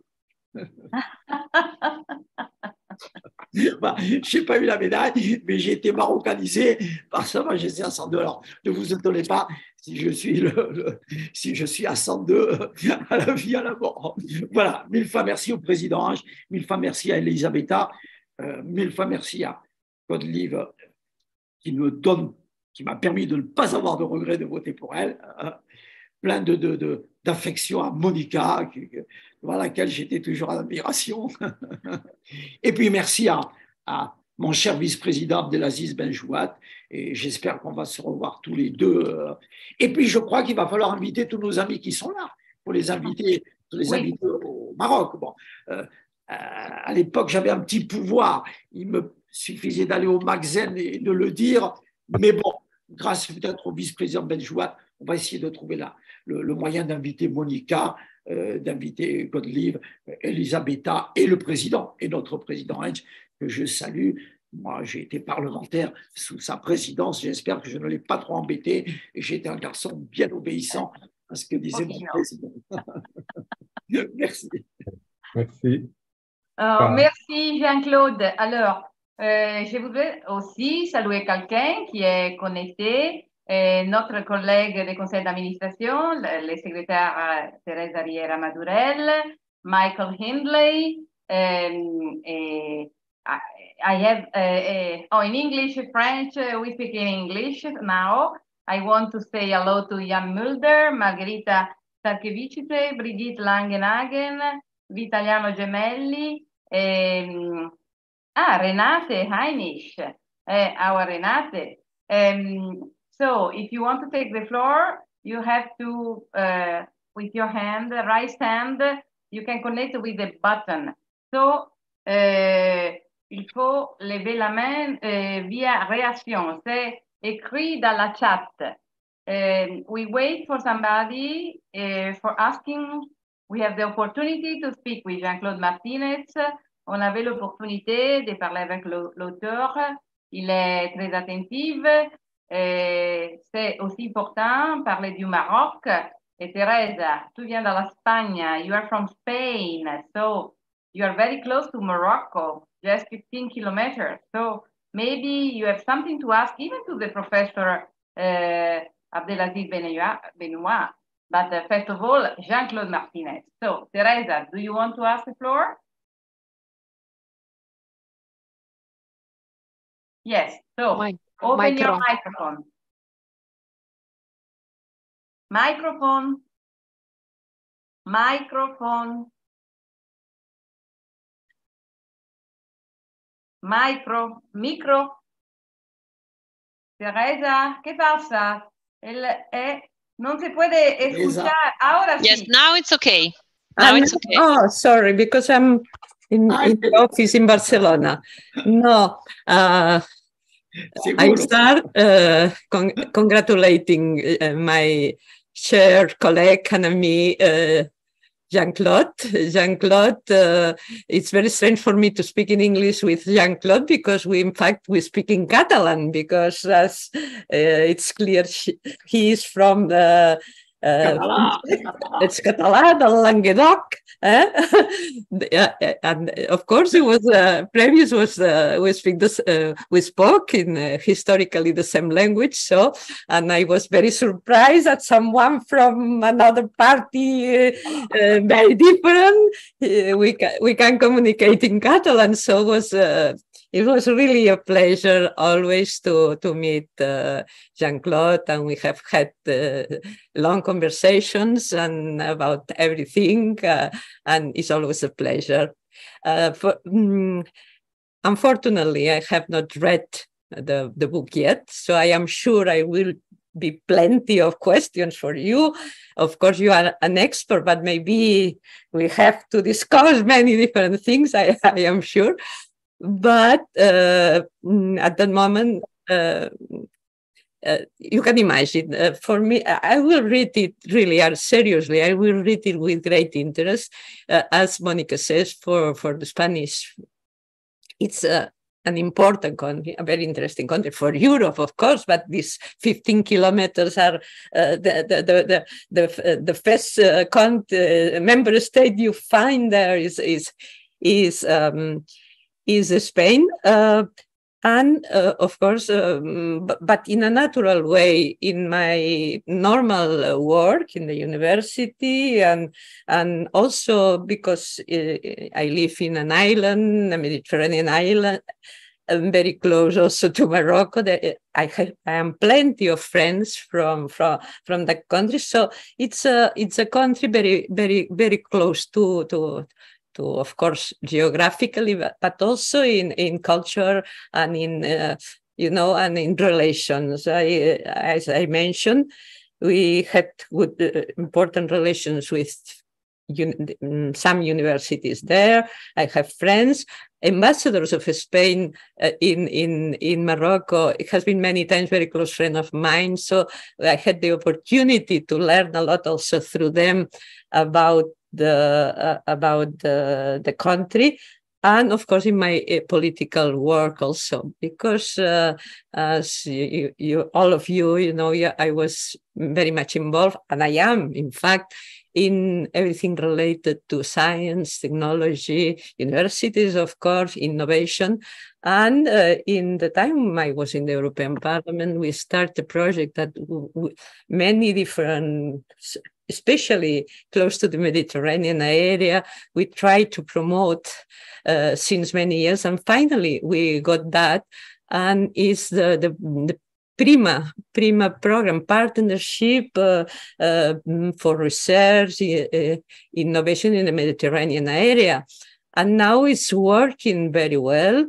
Bah, je n'ai pas eu la médaille, mais j'ai été marocanisé par Sa Majesté Hassan deux. Alors, ne vous étonnez pas si je suis, le, le, si je suis Hassan deux à la vie, à la mort. Voilà, mille fois merci au président Ange, mille fois merci à Elisabetta, euh, mille fois merci à Godelive, qui me donne, qui m'a permis de ne pas avoir de regret de voter pour elle, euh, plein de, de, de, d'affection à Monica, qui, devant laquelle j'étais toujours en admiration. Et puis merci à, à, mon cher vice-président Abdelaziz Benjouat, et j'espère qu'on va se revoir tous les deux. Et puis, je crois qu'il va falloir inviter tous nos amis qui sont là, pour les inviter, pour les Oui. inviter au Maroc. Bon, euh, à l'époque, j'avais un petit pouvoir. Il me suffisait d'aller au magasin et de le dire. Mais bon, grâce peut-être au vice-président Benjouat, on va essayer de trouver là le, le moyen d'inviter Monica, euh, d'inviter Godelive, Elisabetta et le président, et notre président Hench, que je salue. Moi, j'ai été parlementaire sous sa présidence. J'espère que je ne l'ai pas trop embêté et j'étais un garçon bien obéissant à ce que disait mon président. Merci. Merci. Euh, merci Jean-Claude. Alors, euh, je voudrais aussi saluer quelqu'un qui est connecté, euh, notre collègue du conseil d'administration, le, le secrétaire euh, Teresa Riera Madurell, Michael Hindley, um, et I have, uh, uh, oh, in English, French, uh, we speak in English now. I want to say hello to Jan Mulder, Margherita Sarkeviciute, Brigitte Langenhagen, Vitaliano Gemelli, um, ah, Renate Heinisch, uh, our Renate. Um, so if you want to take the floor, you have to, uh, with your hand, right hand, you can connect with the button. So, uh, il faut lever la main euh, via réaction. C'est écrit dans la chat. Uh, we wait for somebody uh, for asking. We have the opportunity to speak with Jean-Claude Martinez. On avait l'opportunité de parler avec l'auteur. Il est très attentif. C'est aussi important parler du Maroc. Et Teresa, tu viens de l'Espagne. You are from Spain. So you are very close to Morocco. Just fifteen kilometers. So maybe you have something to ask even to the professor uh, Abdelaziz Benoit. But uh, first of all, Jean-Claude Martinez. So Teresa, do you want to ask the floor? Yes. So My, open micro. your microphone. Microphone. Microphone. Micro, micro. Teresa, ¿qué pasa? El, eh, no se puede escuchar. Ahora yes, sí. now it's okay. Now I'm, it's okay. Oh, sorry, because I'm in, in the office in Barcelona. No, uh, I start uh, con congratulating uh, my chair colleague and me, uh, Jean-Claude. Jean-Claude, uh, it's very strange for me to speak in English with Jean-Claude because we, in fact, we speak in Catalan because as uh, it's clear she, he is from the uh, it's Català del Languedoc. Eh? And of course, it was uh, previous was uh, we speak this uh, we spoke in uh, historically the same language. So, and I was very surprised that someone from another party, uh, uh, very different, uh, we can we can communicate in Catalan. So it was uh, it was really a pleasure always to to meet uh, Jean-Claude, and we have had uh, long conversations and about everything. Uh, And it's always a pleasure. Uh, for, um, unfortunately, I have not read the, the book yet, so I am sure I will be plenty of questions for you. Of course, you are an expert, but maybe we have to discuss many different things, I, I am sure. But uh, at that moment, uh, Uh, you can imagine, uh, for me, I will read it really uh, seriously. I will read it with great interest. Uh, as Monica says, for, for the Spanish, it's uh, an important country, a very interesting country for Europe, of course, but these fifteen kilometers are uh, the, the, the, the, the, uh, the first uh, country, uh, member state you find there is, is, is, um, is Spain. Uh, And uh, of course, um, but, but in a natural way, in my normal work in the university, and and also because uh, I live in an island, a Mediterranean island, and very close also to Morocco. I have I am plenty of friends from from from that country, so it's a it's a country very very very close to to. to, of course, geographically, but, but also in, in culture and in, uh, you know, and in relations. I, as I mentioned, we had good, uh, important relations with un some universities there. I have friends, ambassadors of Spain uh, in, in, in Morocco. It has been many times very close friend of mine. So I had the opportunity to learn a lot also through them about the, uh, about the, the country. And of course, in my uh, political work also, because uh, as you, you, all of you, you know, yeah, I was very much involved, and I am, in fact, in everything related to science, technology, universities, of course, innovation. And uh, in the time I was in the European Parliament, we started a project that many different, especially close to the Mediterranean area, we tried to promote uh, since many years. And finally, we got that. And it's the, the, the PRIMA, PRIMA program, partnership uh, uh, for research, uh, innovation in the Mediterranean area. And now it's working very well.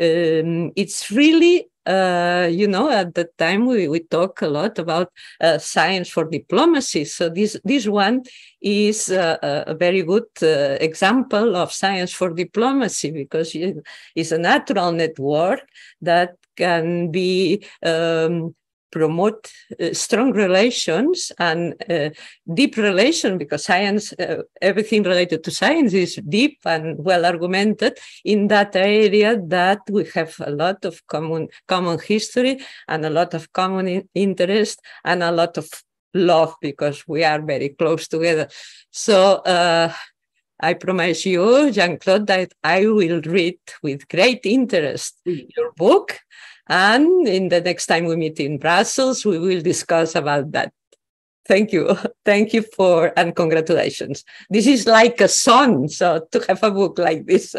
Um, it's really, uh, you know, at the time we, we talk a lot about uh, science for diplomacy. So this, this one is uh, a very good uh, example of science for diplomacy, because it's a natural network that can be um, promote uh, strong relations and uh, deep relation, because science, uh, everything related to science is deep and well argumented in that area, that we have a lot of common, common history and a lot of common in interest and a lot of love, because we are very close together. So uh, I promise you, Jean-Claude, that I will read with great interest your book. And in the next time we meet in Brussels, we will discuss about that. Thank you. Thank you for, and congratulations. This is like a song, so to have a book like this.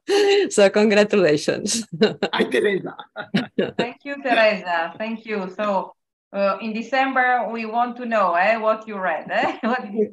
So congratulations. Hi, Teresa. Thank you, Teresa. Thank you. So uh, in December, we want to know eh, what you read. Eh? What you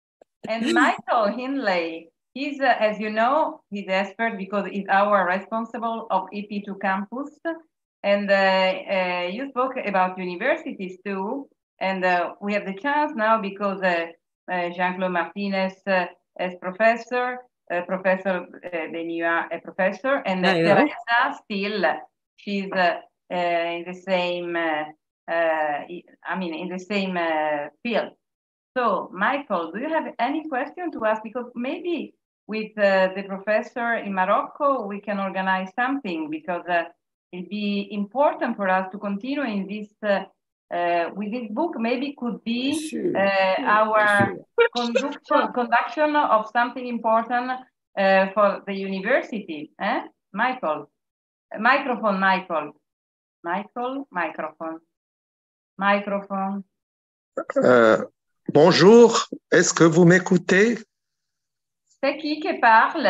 and Michael Hindley, he's, uh, as you know, he's expert because he's our responsible of E P two campus. And uh, uh, you spoke about universities too. And uh, we have the chance now because uh, uh, Jean-Claude Martinez uh, is professor, uh, Professor uh, Benua a professor, and uh, Teresa still, she's uh, uh, in the same, uh, uh, I mean, in the same uh, field. So, Michael, do you have any question to ask? Because maybe with uh, the professor in Morocco, we can organize something, because uh, it'd be important for us to continue in this, uh, uh, with this book. Maybe could be uh, our conduction, conduction of something important uh, for the university. Eh? Michael, microphone, Michael, Michael, microphone, microphone. Euh, bonjour, est-ce que vous m'écoutez? C'est qui qui parle?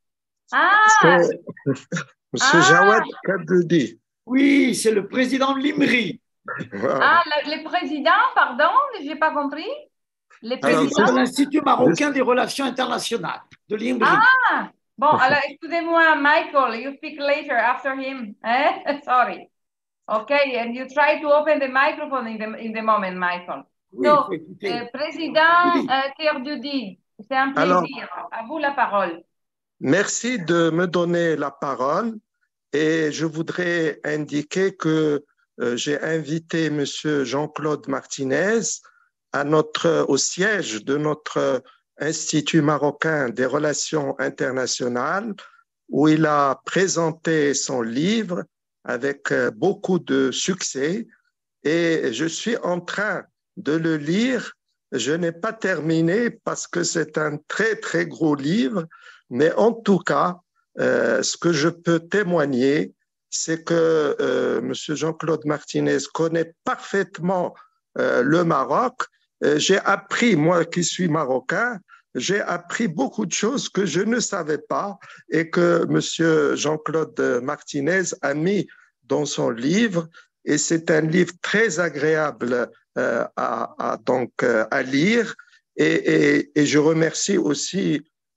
Ah! Monsieur ah. Jawad Kaddoudi. Oui, c'est le président de l'I M R I. Wow. Ah, le, le président, pardon, je n'ai pas compris. Le président de l'Institut marocain des relations internationales, de l'I M R I. Ah, bon, alors excusez-moi, Michael, you speak later after him. Eh? Sorry. Okay, and you try to open the microphone in the, in the moment, Michael. Oui, so, euh, président euh, Kaddoudi, c'est un plaisir. Alors, à vous la parole. Merci de me donner la parole, et je voudrais indiquer que euh, j'ai invité M. Jean-Claude Martinez à notre, au siège de notre Institut marocain des relations internationales, où il a présenté son livre avec beaucoup de succès, et je suis en train de le lire. Je n'ai pas terminé parce que c'est un très, très gros livre, mais en tout cas, euh, ce que je peux témoigner, c'est que euh, M. Jean-Claude Martinez connaît parfaitement euh, le Maroc. Euh, j'ai appris, moi qui suis marocain, j'ai appris beaucoup de choses que je ne savais pas et que M. Jean-Claude Martinez a mis dans son livre. Et c'est un livre très agréable euh, à, à, donc, euh, à lire. Et, et, et je remercie aussi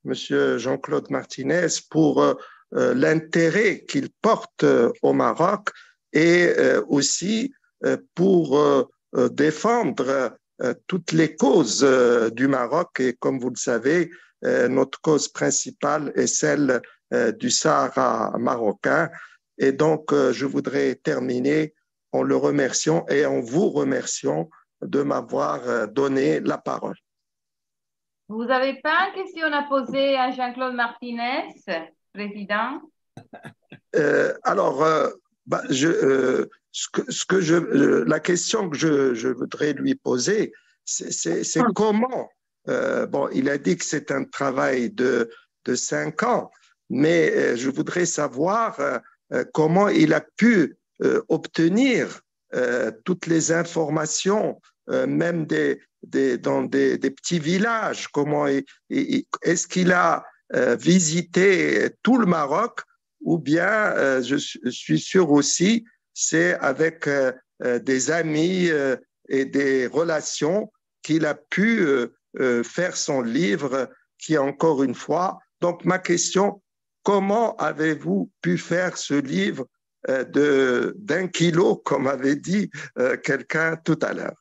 Monsieur Jean-Claude Martinez, pour euh, l'intérêt qu'il porte euh, au Maroc et euh, aussi euh, pour euh, défendre euh, toutes les causes euh, du Maroc. Et comme vous le savez, euh, notre cause principale est celle euh, du Sahara marocain. Et donc, euh, je voudrais terminer en le remerciant et en vous remerciant de m'avoir donné la parole. Vous n'avez pas une question à poser à Jean-Claude Martinez, président? euh, Alors, euh, bah, je, euh, ce que, ce que je, euh, la question que je, je voudrais lui poser, c'est comment, euh, bon, il a dit que c'est un travail de, de cinq ans, mais euh, je voudrais savoir euh, comment il a pu euh, obtenir euh, toutes les informations, euh, même des, des, dans des, des petits villages. Comment est-ce qu'il a euh, visité tout le Maroc, ou bien, euh, je, je suis sûr aussi, c'est avec euh, des amis euh, et des relations qu'il a pu euh, euh, faire son livre, qui, encore une fois, donc ma question, comment avez-vous pu faire ce livre euh, de d'un kilo, comme avait dit euh, quelqu'un tout à l'heure?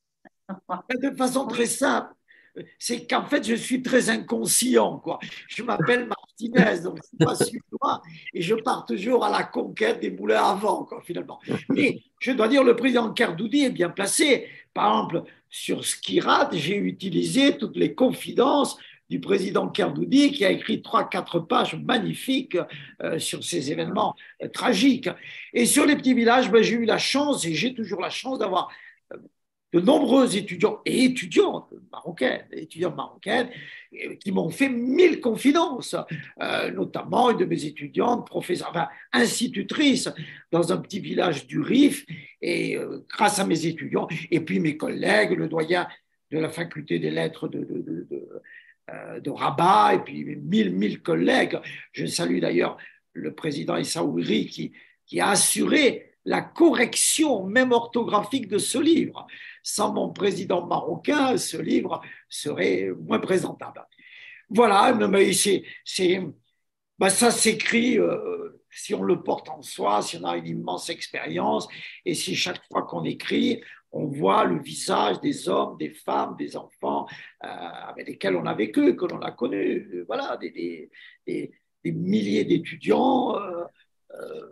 De façon très simple, c'est qu'en fait, je suis très inconscient, quoi. Je m'appelle Martinez, donc je suis pas suédois, et je pars toujours à la conquête des moulins à vent, quoi, finalement. Mais je dois dire, le président Kardoudi est bien placé. Par exemple, sur Skirat, j'ai utilisé toutes les confidences du président Kardoudi, qui a écrit trois, quatre pages magnifiques euh, sur ces événements euh, tragiques. Et sur les petits villages, ben, j'ai eu la chance, et j'ai toujours la chance d'avoir euh, de nombreux étudiants et étudiantes marocaines, étudiantes marocaines qui m'ont fait mille confidences, euh, notamment une de mes étudiantes, professeure, enfin, institutrice dans un petit village du Rif, et euh, grâce à mes étudiants, et puis mes collègues, le doyen de la faculté des lettres de, de, de, de, euh, de Rabat, et puis mille, mille collègues. Je salue d'ailleurs le président Issa Ouiri qui, qui a assuré la correction même orthographique de ce livre. Sans mon président marocain, ce livre serait moins présentable. Voilà, mais c'est, c'est, ben ça s'écrit euh, si on le porte en soi, si on a une immense expérience, et si chaque fois qu'on écrit, on voit le visage des hommes, des femmes, des enfants euh, avec lesquels on a vécu, que l'on a connu. Voilà, des, des, des, des milliers d'étudiants. Euh, euh,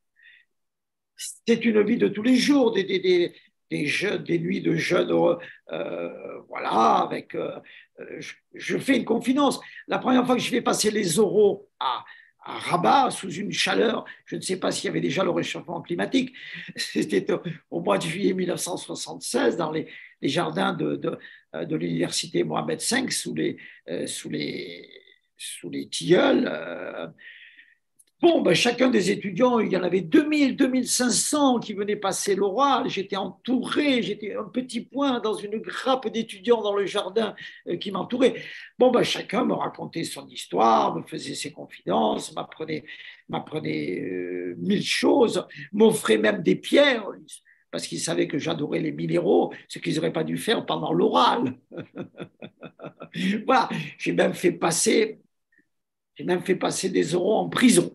c'est une vie de tous les jours, des, des, des, des, jeunes, des nuits de jeunes, euh, voilà, avec, euh, je, je fais une confidence. La première fois que je vais passer les oraux à, à Rabat, sous une chaleur, je ne sais pas s'il y avait déjà le réchauffement climatique, c'était au, au mois de juillet mille neuf cent soixante-seize, dans les, les jardins de, de, de l'université Mohamed cinq, sous les, euh, sous les, sous les tilleuls. Euh, Bon, ben, chacun des étudiants, il y en avait deux mille, deux mille cinq cents qui venaient passer l'oral. J'étais entouré, j'étais un petit point dans une grappe d'étudiants dans le jardin euh, qui m'entouraient. Bon, ben, chacun me racontait son histoire, me faisait ses confidences, m'apprenait, m'apprenait euh, mille choses, m'offrait même des pierres, parce qu'ils savaient que j'adorais les minéraux, ce qu'ils n'auraient pas dû faire pendant l'oral. Voilà, j'ai même fait passer... J'ai même fait passer des oraux en prison,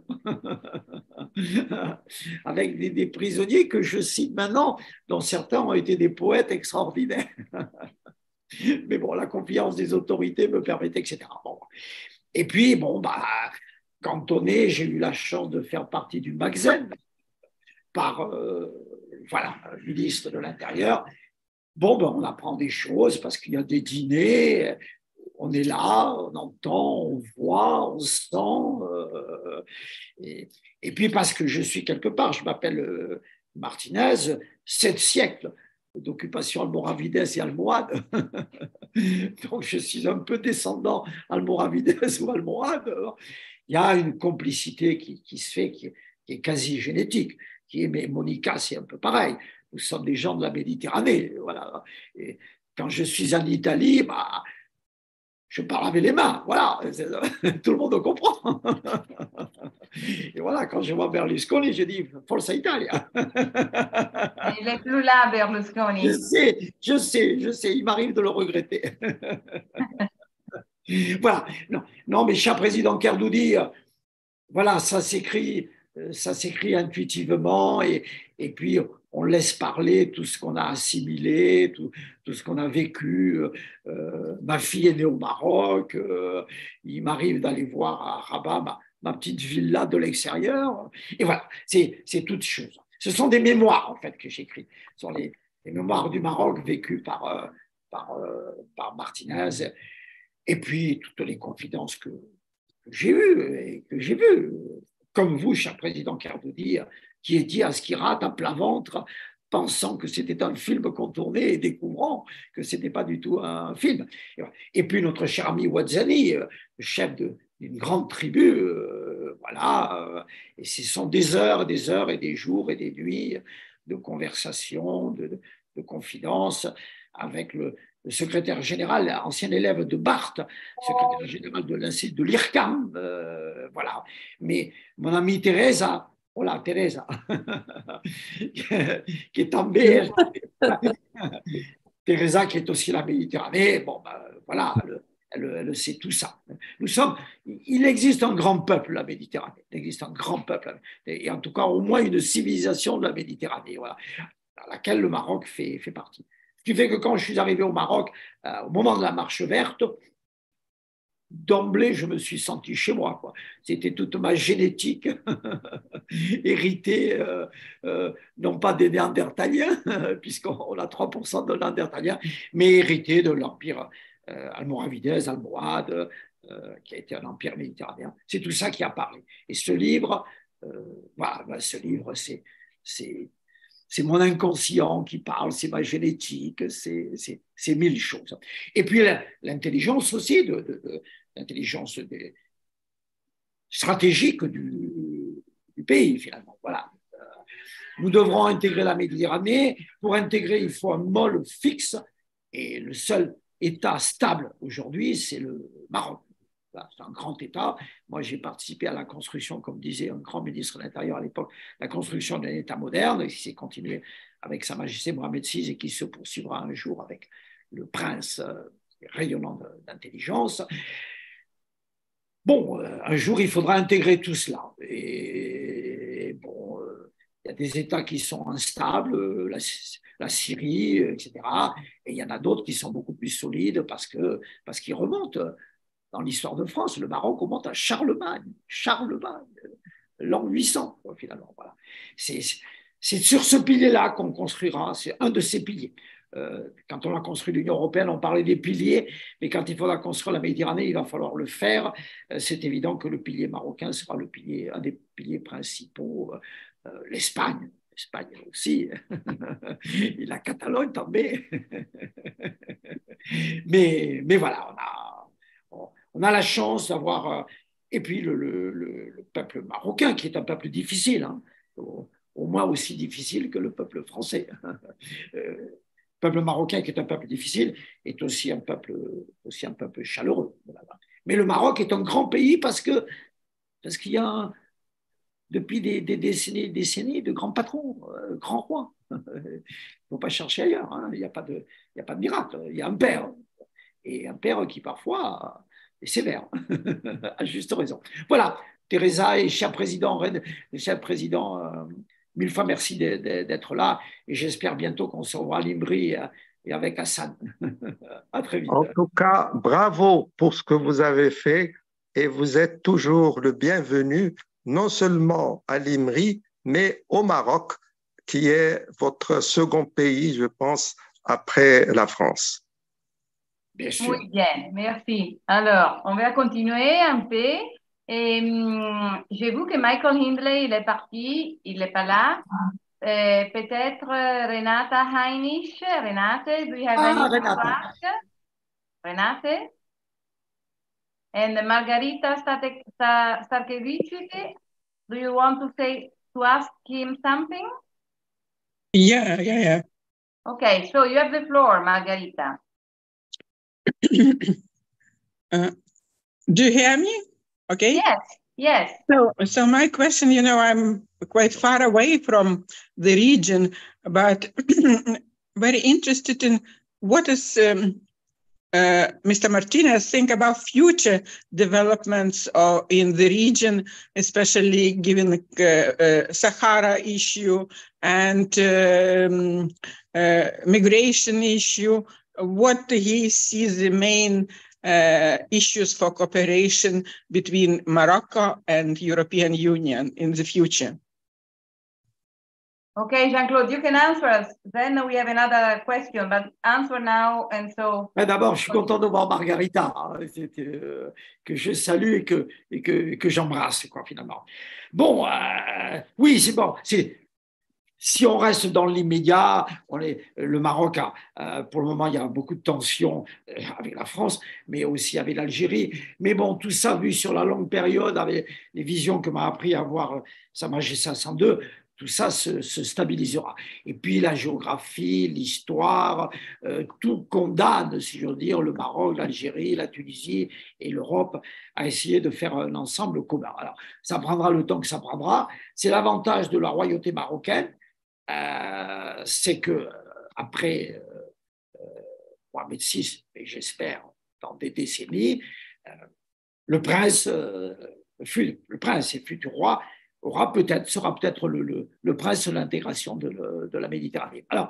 avec des, des prisonniers que je cite maintenant, dont certains ont été des poètes extraordinaires. Mais bon, la confiance des autorités me permettait, et cetera. Bon. Et puis, bon, bah, cantonné, j'ai eu la chance de faire partie du Magzen par, euh, voilà, le ministre de l'Intérieur. Bon, ben, on apprend des choses parce qu'il y a des dîners. On est là, on entend, on voit, on sent. Euh, et, et puis parce que je suis quelque part, je m'appelle euh, Martinez, sept siècles d'occupation almoravidaise et almohade. Donc je suis un peu descendant almoravidaise ou almohade. Il y a une complicité qui, qui se fait, qui, qui est quasi génétique. Qui est, mais Monica, c'est un peu pareil. Nous sommes des gens de la Méditerranée. Voilà. Et quand je suis en Italie, bah, je parle avec les mains, voilà, tout le monde comprend. Et voilà, quand je vois Berlusconi, je dis Forza Italia. Il n'est plus là, Berlusconi. Je sais, je sais, je sais, il m'arrive de le regretter. Voilà. Non, non, mais cher président Kerdoudi, euh, voilà, ça s'écrit, euh, ça s'écrit intuitivement et, et puis on laisse parler tout ce qu'on a assimilé, tout, tout ce qu'on a vécu. Euh, ma fille est née au Maroc, euh, il m'arrive d'aller voir à Rabat ma, ma petite villa de l'extérieur. Et voilà, c'est, c'est toutes choses. Ce sont des mémoires, en fait, que j'écris. Ce sont les, les mémoires du Maroc vécues par, euh, par, euh, par Martinez. Et puis, toutes les confidences que, que j'ai eues et que j'ai vues. Comme vous, cher président Kerdoudi, qui étiez à Skhirat à plat ventre, pensant que c'était un film qu'on tournait et découvrant que ce n'était pas du tout un film. Et puis notre cher ami Ouazzani, le chef d'une grande tribu, euh, voilà, euh, et ce sont des heures et des heures et des jours et des nuits de conversation, de, de, de confidence avec le, le secrétaire général, ancien élève de Barthes, secrétaire général de l'Institut de l'I R C A M, euh, voilà. Mais mon amie Teresa, voilà, Teresa, qui est en B S, Teresa qui est aussi la Méditerranée, bon, ben, voilà, elle, elle, elle sait tout ça. Nous sommes, il existe un grand peuple, la Méditerranée, il existe un grand peuple, et en tout cas au moins une civilisation de la Méditerranée, voilà, dans laquelle le Maroc fait, fait partie. Ce qui fait que quand je suis arrivé au Maroc, euh, au moment de la marche verte, d'emblée, je me suis senti chez moi, quoi. C'était toute ma génétique héritée, euh, euh, non pas des Néandertaliens, puisqu'on a trois pour cent de Néandertaliens, mais héritée de l'empire euh, almoravidès, almohade, euh, qui a été un empire méditerranéen. C'est tout ça qui a parlé. Et ce livre, euh, voilà, ben, ce livre, c'est... c'est c'est mon inconscient qui parle, c'est ma génétique, c'est, c'est, c'est mille choses. Et puis l'intelligence aussi, de, de, de, l'intelligence des, stratégique du, du pays, finalement. Voilà. Nous devrons intégrer la Méditerranée. Pour intégrer, il faut un môle fixe. Et le seul État stable aujourd'hui, c'est le Maroc. C'est un grand État. Moi, j'ai participé à la construction, comme disait un grand ministre de l'Intérieur à l'époque, la construction d'un État moderne, qui s'est continué avec Sa Majesté Mohamed six et qui se poursuivra un jour avec le prince euh, rayonnant d'intelligence. Bon, euh, un jour, il faudra intégrer tout cela. Et, et bon, euh, il y a des États qui sont instables, euh, la, la Syrie, et cetera. Et il y en a d'autres qui sont beaucoup plus solides parce que, parce qu'ils remontent. Dans l'histoire de France, le Maroc remonte à Charlemagne, Charlemagne, l'an huit cents, finalement. Voilà. C'est, c'est sur ce pilier-là qu'on construira, c'est un de ces piliers. Euh, quand on a construit l'Union européenne, on parlait des piliers, mais quand il faudra construire la Méditerranée, il va falloir le faire. Euh, c'est évident que le pilier marocain sera le pilier, un des piliers principaux. Euh, L'Espagne, l'Espagne aussi, et la Catalogne também. mais, mais voilà, on a... On a la chance d'avoir, et puis le, le, le peuple marocain, qui est un peuple difficile, hein, au, au moins aussi difficile que le peuple français. Euh, le peuple marocain, qui est un peuple difficile, est aussi un peuple, aussi un peuple chaleureux. Mais le Maroc est un grand pays parce que parce qu'il y a, depuis des, des décennies, décennies, de grands patrons, euh, grands rois. Il ne faut pas chercher ailleurs, hein. Il n'y a pas de, il n'y a pas de miracle. Il y a un père, et un père qui parfois est sévère, à juste raison. Voilà, Teresa et cher président, cher président, euh, mille fois merci d'être là, et j'espère bientôt qu'on se revoit à l'Imbri et avec Hassan. À très vite. En tout cas, bravo pour ce que vous avez fait, et vous êtes toujours le bienvenu, non seulement à l'Imbri, mais au Maroc, qui est votre second pays, je pense, après la France. Bien sûr. Muy bien, merci. Alors, on va continuer un peu. Et, hum, j'ai vu que Michael Hindley, il est parti, il n'est pas là. Euh, peut-être Renata Heinisch. Renate, do you have ah, anything to ask? Renate? And Margarita Starkevich, do you want to say, to ask him something? Yeah, yeah, yeah. Okay, so you have the floor, Margarita. uh, do you hear me? Okay. Yes, yes. So, so my question, you know, I'm quite far away from the region, but very interested in what is um, uh, Mister Martinez think about future developments uh, in the region, especially given the uh, uh, Sahara issue and um, uh, migration issue? What he sees the main uh, issues for cooperation between Morocco and European Union in the future? Okay, Jean-Claude, you can answer us. Then we have another question, but answer now. And so. D'abord, je suis content de voir Margarita, hein, euh, que je salue et que, et que, que j'embrasse, quoi, finalement. Bon, euh, oui, c'est bon. C'est, si on reste dans l'immédiat, on est, le Maroc, a, euh, pour le moment, il y a beaucoup de tensions avec la France, mais aussi avec l'Algérie. Mais bon, tout ça vu sur la longue période, avec les visions que m'a appris à voir Sa Majesté cinq cent deux, tout ça se, se stabilisera. Et puis la géographie, l'histoire, euh, tout condamne, si je veux dire, le Maroc, l'Algérie, la Tunisie et l'Europe à essayer de faire un ensemble commun. Alors, ça prendra le temps que ça prendra. C'est l'avantage de la royauté marocaine, euh, c'est que après euh, Mohamed six, et j'espère dans des décennies, euh, le prince, euh, fut, le prince et futur roi aura peut-être, sera peut-être le, le, le prince de l'intégration de, de la Méditerranée. Alors,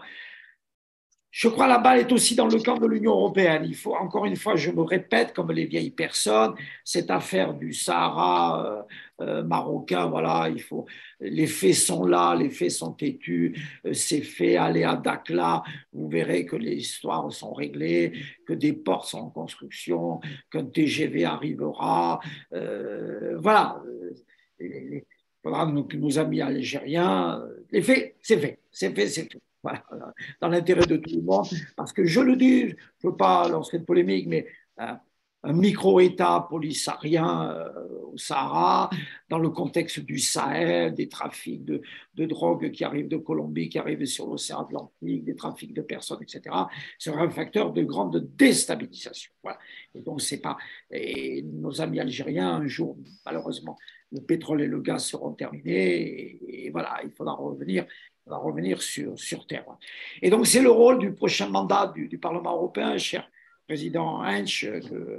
je crois que la balle est aussi dans le camp de l'Union européenne. Il faut, encore une fois, je me répète, comme les vieilles personnes, cette affaire du Sahara euh, euh, marocain, voilà, il faut, les faits sont là, les faits sont têtus, euh, c'est fait, allez à Dakhla, vous verrez que les histoires sont réglées, que des ports sont en construction, qu'un T G V arrivera, euh, voilà. Il faudra que nos amis algériens, les faits, c'est fait, c'est fait, c'est fait. Voilà, dans l'intérêt de tout le monde, parce que je le dis, je ne veux pas lancer de polémique, mais euh, un micro-État polysarien euh, au Sahara, dans le contexte du Sahel, des trafics de, de drogue qui arrivent de Colombie, qui arrivent sur l'océan Atlantique, des trafics de personnes, et cetera, sera un facteur de grande déstabilisation. Voilà. Et donc, c'est pas. Et nos amis algériens, un jour, malheureusement, le pétrole et le gaz seront terminés, et, et voilà, il faudra revenir. On va revenir sur, sur terre. Et donc, c'est le rôle du prochain mandat du, du Parlement européen, cher président Hensch, que,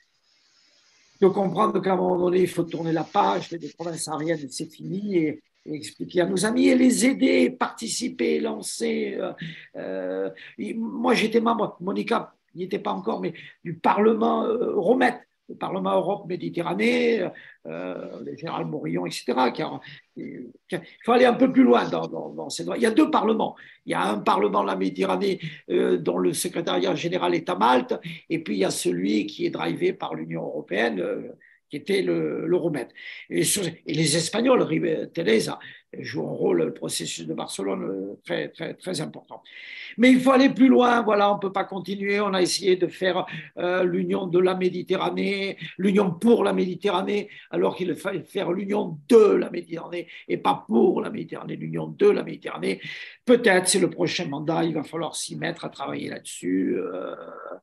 de comprendre qu'à un moment donné, il faut tourner la page, les provinces aériennes, c'est fini, et, et expliquer à nos amis et les aider, participer, lancer. Euh, euh, moi, j'étais membre, Monica n'y était pas encore, mais du Parlement euh, Romet, le Parlement Europe-Méditerranée, euh, le général Morillon, et cetera. Qui a, qui, qui a, il faut aller un peu plus loin dans, dans, dans ces. Il y a deux parlements. Il y a un Parlement de la Méditerranée euh, dont le secrétariat général est à Malte, et puis il y a celui qui est drivé par l'Union européenne, euh, qui était le, le Romet. Et, et les Espagnols, Teresa, jouent un rôle, le processus de Barcelone, très, très, très important. Mais il faut aller plus loin, voilà, on ne peut pas continuer. On a essayé de faire euh, l'union de la Méditerranée, l'union pour la Méditerranée, alors qu'il fallait faire l'union de la Méditerranée et pas pour la Méditerranée, l'union de la Méditerranée. Peut-être, c'est le prochain mandat, il va falloir s'y mettre à travailler là-dessus. Euh,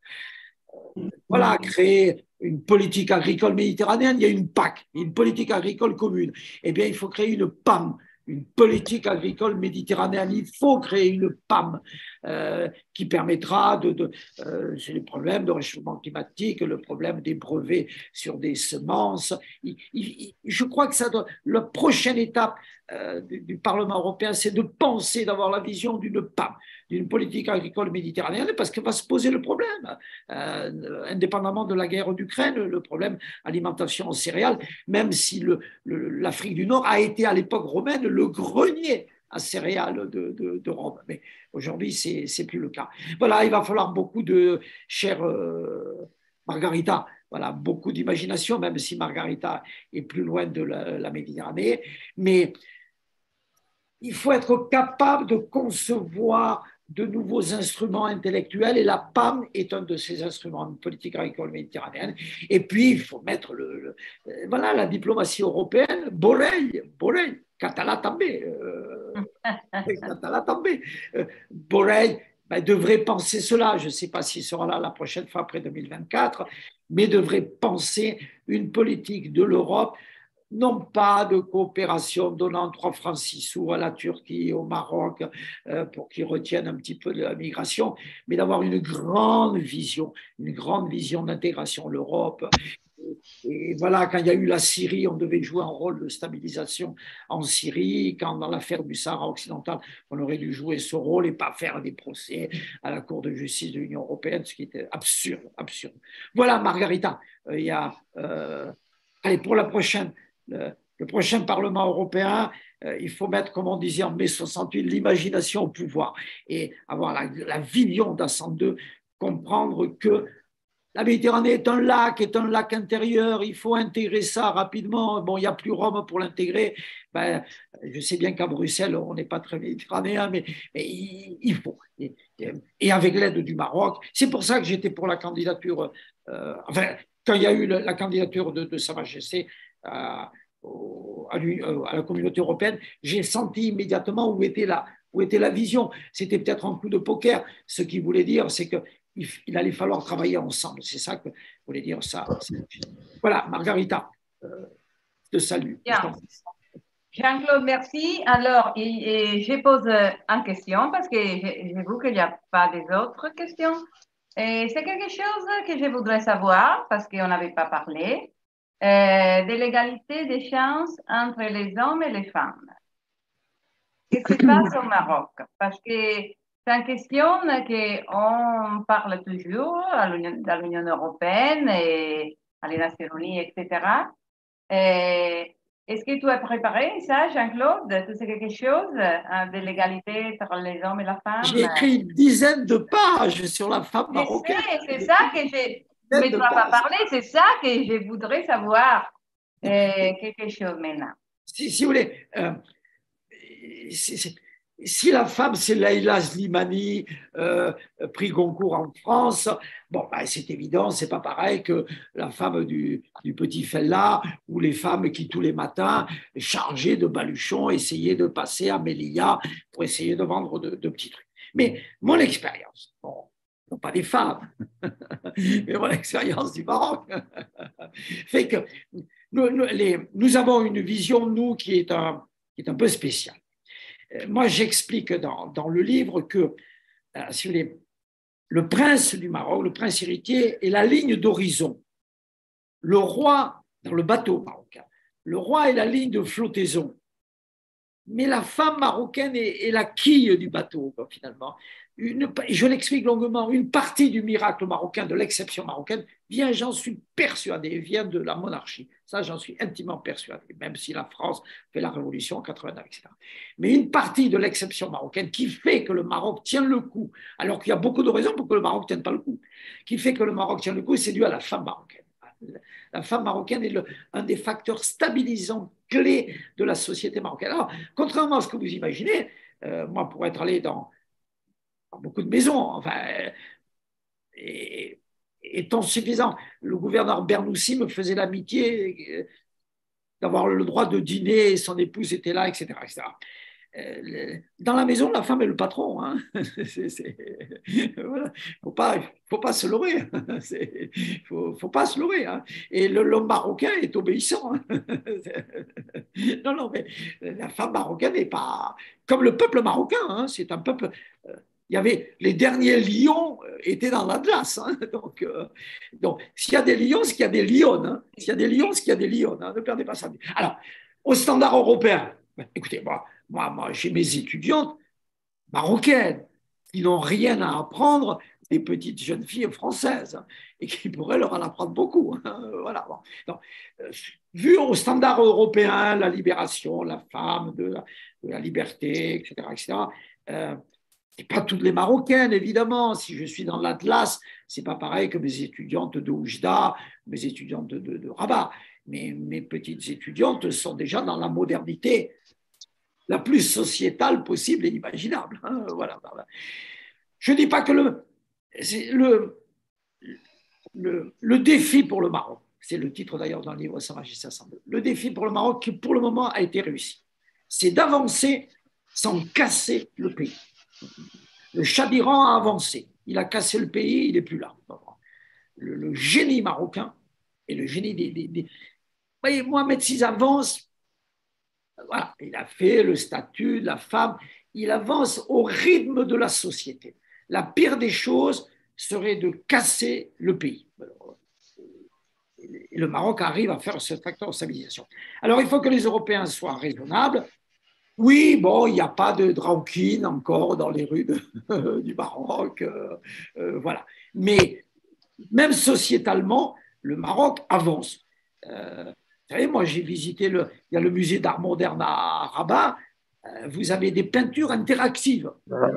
Voilà, créer une politique agricole méditerranéenne, il y a une P A C, une politique agricole commune. Eh bien, il faut créer une P A M, une politique agricole méditerranéenne. Il faut créer une P A M euh, qui permettra de... de euh, c'est le problème de réchauffement climatique, le problème des brevets sur des semences. Il, il, je crois que ça doit, la prochaine étape euh, du, du Parlement européen, c'est de penser, d'avoir la vision d'une P A M, d'une politique agricole méditerranéenne, parce que va se poser le problème, euh, indépendamment de la guerre d'Ukraine, le problème alimentation en céréales, même si le, le, l'Afrique du Nord a été à l'époque romaine le grenier à céréales de, de, de Rome. Mais aujourd'hui, c'est, c'est plus le cas. Voilà, il va falloir beaucoup de, chère euh, Margarita, voilà, beaucoup d'imagination, même si Margarita est plus loin de la, la Méditerranée, mais il faut être capable de concevoir de nouveaux instruments intellectuels, et la P A M est un de ces instruments de politique agricole méditerranéenne. Et puis, il faut mettre le, le voilà, la diplomatie européenne, Borrell, Borrell, Catala També, euh, Catala També, euh, Borrell ben, devrait penser cela. Je ne sais pas s'il sera là la prochaine fois après deux mille vingt-quatre, mais devrait penser une politique de l'Europe non pas de coopération donnant trois francs six sous à la Turquie, au Maroc, euh, pour qu'ils retiennent un petit peu de la migration, mais d'avoir une grande vision, une grande vision d'intégration, l'Europe. Et voilà, quand il y a eu la Syrie, on devait jouer un rôle de stabilisation en Syrie. Quand dans l'affaire du Sahara occidental, on aurait dû jouer ce rôle et pas faire des procès à la Cour de justice de l'Union européenne, ce qui était absurde, absurde. Voilà, Margarita, euh, il y a, euh, allez, pour la prochaine, le, le prochain Parlement européen, euh, il faut mettre, comme on disait en mai soixante-huit, l'imagination au pouvoir et avoir la, la vision d'Hassan deux, comprendre que la Méditerranée est un lac, est un lac intérieur, il faut intégrer ça rapidement. Bon, il n'y a plus Rome pour l'intégrer. Ben, je sais bien qu'à Bruxelles, on n'est pas très méditerranéen, mais, mais il, il faut. Et, et avec l'aide du Maroc, c'est pour ça que j'étais pour la candidature, euh, enfin, quand il y a eu la, la candidature de, de Sa Majesté à, à, à la communauté européenne, j'ai senti immédiatement où était la, où était la vision. C'était peut-être un coup de poker. Ce qui voulait dire, c'est que il allait falloir travailler ensemble. C'est ça que voulait dire ça. Voilà, Margarita, euh, je te salue. Jean-Claude, merci. Alors, et, et je pose une question parce que j'ai vu qu'il n'y a pas des autres questions. Et c'est quelque chose que je voudrais savoir parce qu'on n'avait pas parlé euh, de l'égalité des chances entre les hommes et les femmes. Qu'est-ce qui se passe au Maroc? Parce que c'est une question qu'on parle toujours dans l'Union européenne et à les Nations Unies, et cetera. Est-ce que tu as préparé ça, Jean-Claude? Tu sais quelque chose de l'égalité entre les hommes et la femme? J'ai écrit une dizaine de pages sur la femme marocaine. C'est ça que je... Mais tu n'as pas parlé, c'est ça que je voudrais savoir euh, quelque chose maintenant. Si, si vous voulez... Euh, c'est, c'est... Si la femme, c'est Leïla Slimani, euh, prix Goncourt en France, bon, ben, c'est évident, c'est pas pareil que la femme du, du petit Fella ou les femmes qui, tous les matins, chargées de baluchons, essayaient de passer à Melilla pour essayer de vendre de, de petits trucs. Mais mon expérience, bon, non pas des femmes, mais mon expérience du Maroc, fait que nous, nous, les, nous avons une vision, nous, qui est un, qui est un peu spéciale. Moi, j'explique dans, dans le livre que euh, si vous voulez, le prince du Maroc, le prince héritier, est la ligne d'horizon. Le roi, dans le bateau marocain, le roi est la ligne de flottaison. Mais la femme marocaine est, est la quille du bateau, finalement. Une, je l'explique longuement, une partie du miracle marocain, de l'exception marocaine, vient, j'en suis persuadé, vient de la monarchie. Ça, j'en suis intimement persuadé, même si la France fait la révolution en quatre-vingt-neuf, et cetera. Mais une partie de l'exception marocaine qui fait que le Maroc tient le coup, alors qu'il y a beaucoup de raisons pour que le Maroc ne tienne pas le coup, qui fait que le Maroc tient le coup, c'est dû à la femme marocaine. La femme marocaine est le, un des facteurs stabilisants clés de la société marocaine. Alors, contrairement à ce que vous imaginez, euh, moi, pour être allé dans, dans beaucoup de maisons, enfin, et, étant suffisant, le gouverneur Bernoussi me faisait l'amitié d'avoir le droit de dîner, et son épouse était là, et cetera, et cetera. Dans la maison, la femme est le patron. Hein. C'est, c'est, voilà. Faut pas, faut pas se leurrer. Il faut, faut pas se leurrer. Hein. Et le, l'homme marocain est obéissant. Hein. Non, non, mais la femme marocaine n'est pas comme le peuple marocain. Hein. C'est un peuple. Euh, il y avait les derniers lions étaient dans l'Atlas. Hein. Donc, euh, donc, s'il y a des lions, c'est qu'il y a des lions. Hein. S'il y a des lions, c'est qu'il y a des lions. Hein. Ne perdez pas ça. Alors, au standard européen. Écoutez, moi, moi, moi j'ai mes étudiantes marocaines qui n'ont rien à apprendre des petites jeunes filles françaises hein, et qui pourraient leur en apprendre beaucoup. Hein, voilà. Bon. Donc, euh, vu au standard européen, la libération, la femme, de la, de la liberté, et cetera, et cetera euh, c'est pas toutes les Marocaines, évidemment. Si je suis dans l'Atlas, c'est pas pareil que mes étudiantes de Oujda, mes étudiantes de, de, de Rabat. Mais mes petites étudiantes sont déjà dans la modernité la plus sociétale possible et imaginable. Hein, voilà. Je ne dis pas que le, le, le, le défi pour le Maroc, c'est le titre d'ailleurs d'un livre Sa Majesté Hassan deux, le défi pour le Maroc qui pour le moment a été réussi, c'est d'avancer sans casser le pays. Le Shah d'Iran a avancé, il a cassé le pays, il n'est plus là. Le, le génie marocain et le génie des, des, des voyez, Mohamed six avance, voilà, il a fait le statut de la femme, il avance au rythme de la société. La pire des choses serait de casser le pays. Et le Maroc arrive à faire ce facteur de stabilisation. Alors, il faut que les Européens soient raisonnables. Oui, bon, il n'y a pas de rancune encore dans les rues de, du Maroc, euh, euh, voilà. Mais même sociétalement, le Maroc avance. Euh, vous savez, moi, j'ai visité, le, il y a le musée d'art moderne à Rabat, euh, vous avez des peintures interactives.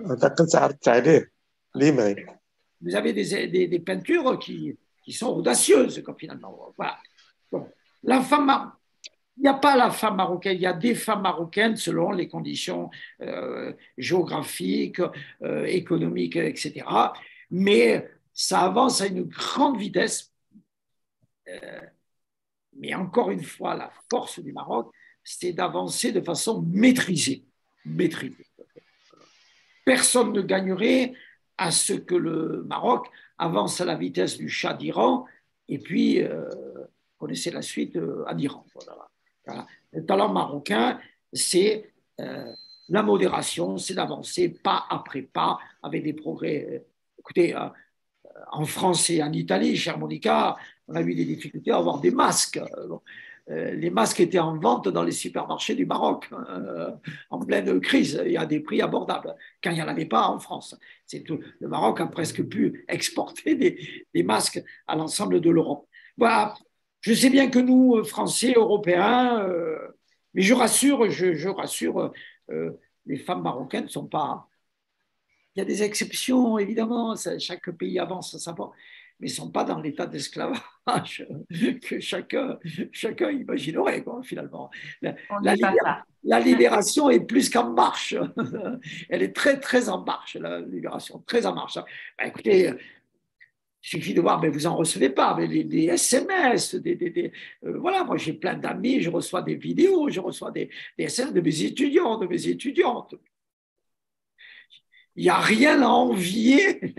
Vous avez des, des, des peintures qui, qui sont audacieuses, comme finalement. Voilà. Bon. La femme, il n'y a pas la femme marocaine, il y a des femmes marocaines selon les conditions euh, géographiques, euh, économiques, et cetera. Mais ça avance à une grande vitesse. Euh, mais encore une fois, la force du Maroc, c'est d'avancer de façon maîtrisée. maîtrisée. Personne ne gagnerait à ce que le Maroc avance à la vitesse du Shah d'Iran et puis euh, connaissez la suite euh, en Iran. Voilà. Voilà. Le talent marocain, c'est euh, la modération, c'est d'avancer pas après pas avec des progrès. Écoutez, euh, en France et en Italie, chère Monica, on a eu des difficultés à avoir des masques. Euh, les masques étaient en vente dans les supermarchés du Maroc euh, en pleine crise et à des prix abordables, quand il n'y en avait pas en France. C'est tout. Le Maroc a presque pu exporter des, des masques à l'ensemble de l'Europe. Voilà. Je sais bien que nous, Français, Européens, euh, mais je rassure, je, je rassure, euh, les femmes marocaines ne sont pas... Il y a des exceptions, évidemment, ça, chaque pays avance à sa porte, mais ils ne sont pas dans l'état d'esclavage que chacun, chacun imaginerait, quoi, finalement. La, la, libéra, la libération est plus qu'en marche. Elle est très, très en marche, la libération, très en marche. Ben, écoutez, il suffit de voir, mais vous n'en recevez pas, mais les, les S M S, des, des, des, euh, voilà, moi j'ai plein d'amis, je reçois des vidéos, je reçois des, des S M S de mes étudiants, de mes étudiantes. Il n'y a rien à envier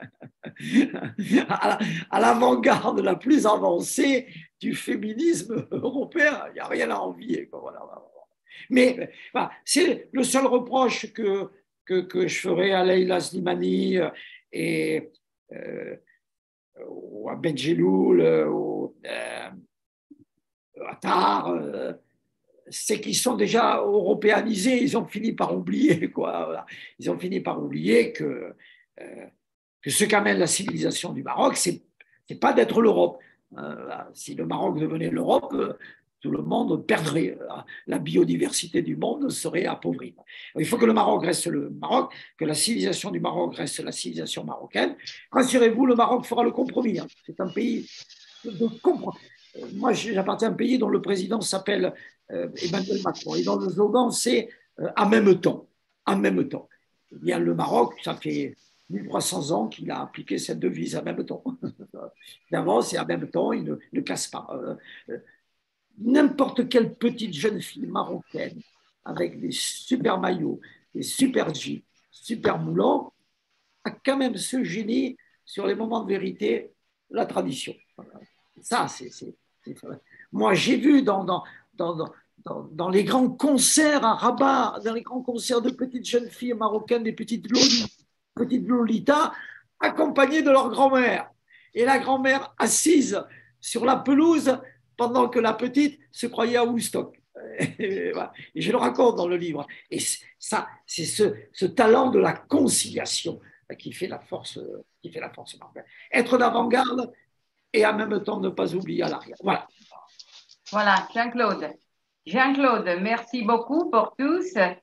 à l'avant-garde la plus avancée du féminisme européen. Il n'y a rien à envier. Voilà. Mais voilà, c'est le seul reproche que, que, que je ferai à Leila Slimani et euh, à Benjeloul, au euh, Attar, euh, c'est qu'ils sont déjà européanisés, ils ont fini par oublier, quoi. Voilà. Ils ont fini par oublier que, euh, que ce qu'amène la civilisation du Maroc, c'est n'est pas d'être l'Europe. Euh, si le Maroc devenait l'Europe, euh, tout le monde perdrait. La biodiversité du monde serait appauvrie. Il faut que le Maroc reste le Maroc, que la civilisation du Maroc reste la civilisation marocaine. Rassurez-vous, le Maroc fera le compromis. Hein. C'est un pays de compromis. Moi, j'appartiens à un pays dont le président s'appelle euh, Emmanuel Macron et dont le slogan c'est euh, en même temps. En même temps. Eh bien, le Maroc, ça fait mille trois cents ans qu'il a appliqué cette devise en même temps. D'avance et en même temps, il ne, ne casse pas. Euh, euh, N'importe quelle petite jeune fille marocaine avec des super maillots, des super jeans, super moulants, a quand même ce génie sur les moments de vérité, la tradition. Ça, c'est. Moi, j'ai vu dans, dans, dans, dans, dans les grands concerts à Rabat, dans les grands concerts de petites jeunes filles marocaines, des petites Lolitas, petites Lolitas accompagnées de leur grand-mère. Et la grand-mère assise sur la pelouse pendant que la petite se croyait à Woodstock. Et, voilà. Et je le raconte dans le livre. Et ça, c'est ce, ce talent de la conciliation qui fait la force, qui fait la force marocaine. Être d'avant-garde et en même temps ne pas oublier à l'arrière. Voilà. Voilà, Jean-Claude. Jean-Claude, merci beaucoup pour tous. Euh,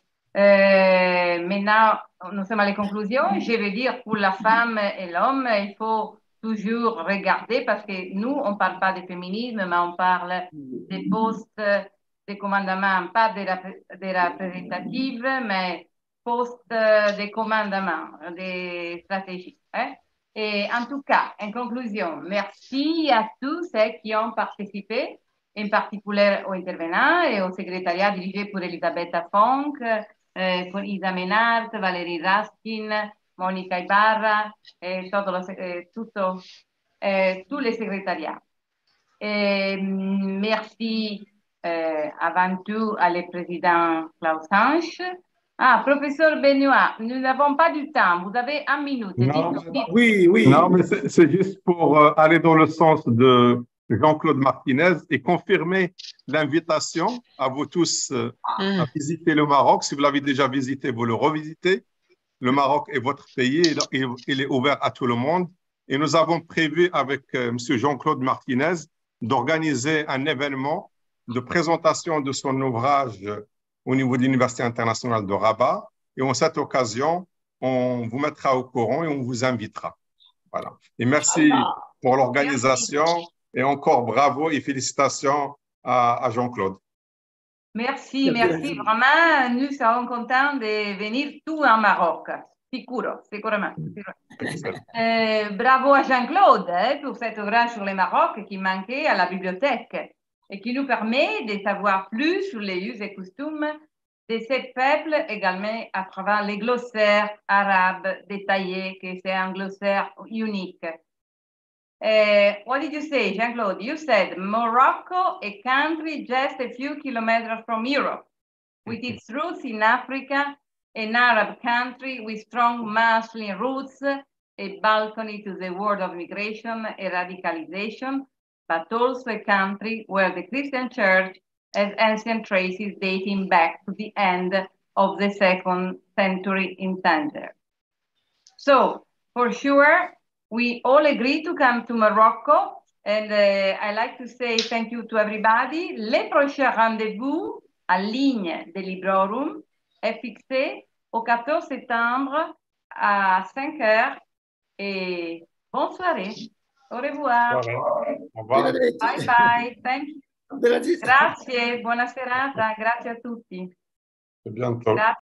maintenant, nous sommes à la conclusion. Je veux dire, pour la femme et l'homme, il faut toujours regarder parce que nous, on ne parle pas de féminisme, mais on parle des postes de commandement, pas de, de représentative, mais postes de commandement, des stratégies. Hein? Et en tout cas, en conclusion, merci à tous ceux qui ont participé, en particulier aux intervenants et au secrétariat dirigé par Elisabetta Fonck, eh, con Isa Menard, Valérie Raskin, Monica Ibarra et tout le, eh, tutto, eh, tous les secrétariats. Et merci euh, avant tout à le président Klaus Hansch. Ah, professeur Benoît, nous n'avons pas du temps. Vous avez une minute. Non, oui, oui. Non, mais c'est juste pour euh, aller dans le sens de Jean-Claude Martinez et confirmer l'invitation à vous tous euh, à visiter le Maroc. Si vous l'avez déjà visité, vous le revisitez. Le Maroc est votre pays, il, il est ouvert à tout le monde. Et nous avons prévu avec euh, M. Jean-Claude Martinez d'organiser un événement de présentation de son ouvrage euh, au niveau de l'Université internationale de Rabat. Et en cette occasion, on vous mettra au courant et on vous invitera. Voilà. Et merci pour l'organisation et encore bravo et félicitations à, à Jean-Claude. Merci, merci. Vraiment, nous serons contents de venir tout en Maroc. Sicuro, sicurement. Euh, bravo à Jean-Claude eh, pour cet ouvrage sur le Maroc qui manquait à la bibliothèque et qui nous permet de savoir plus sur les us et coutumes de ces peuples, également à travers les glossaires arabes détaillés, que c'est un glossaire unique. Uh, what did you say, Jean-Claude? You said Morocco, a country just a few kilometers from Europe, with its roots in Africa, an Arab country with strong Muslim roots, a balcony to the world of migration and radicalization, but also a country where the Christian church has ancient traces dating back to the end of the second century in Tangier. So, for sure, we all agree to come to Morocco, and uh, I like to say thank you to everybody. Le prochain rendez-vous en ligne de Librorum est fixé au quatorze septembre à cinq heures. Et bonne soirée. Au revoir. Au revoir. Bye bye. Thank you. Grazie. Buona serata. Grazie a tutti. À bientôt. Grazie.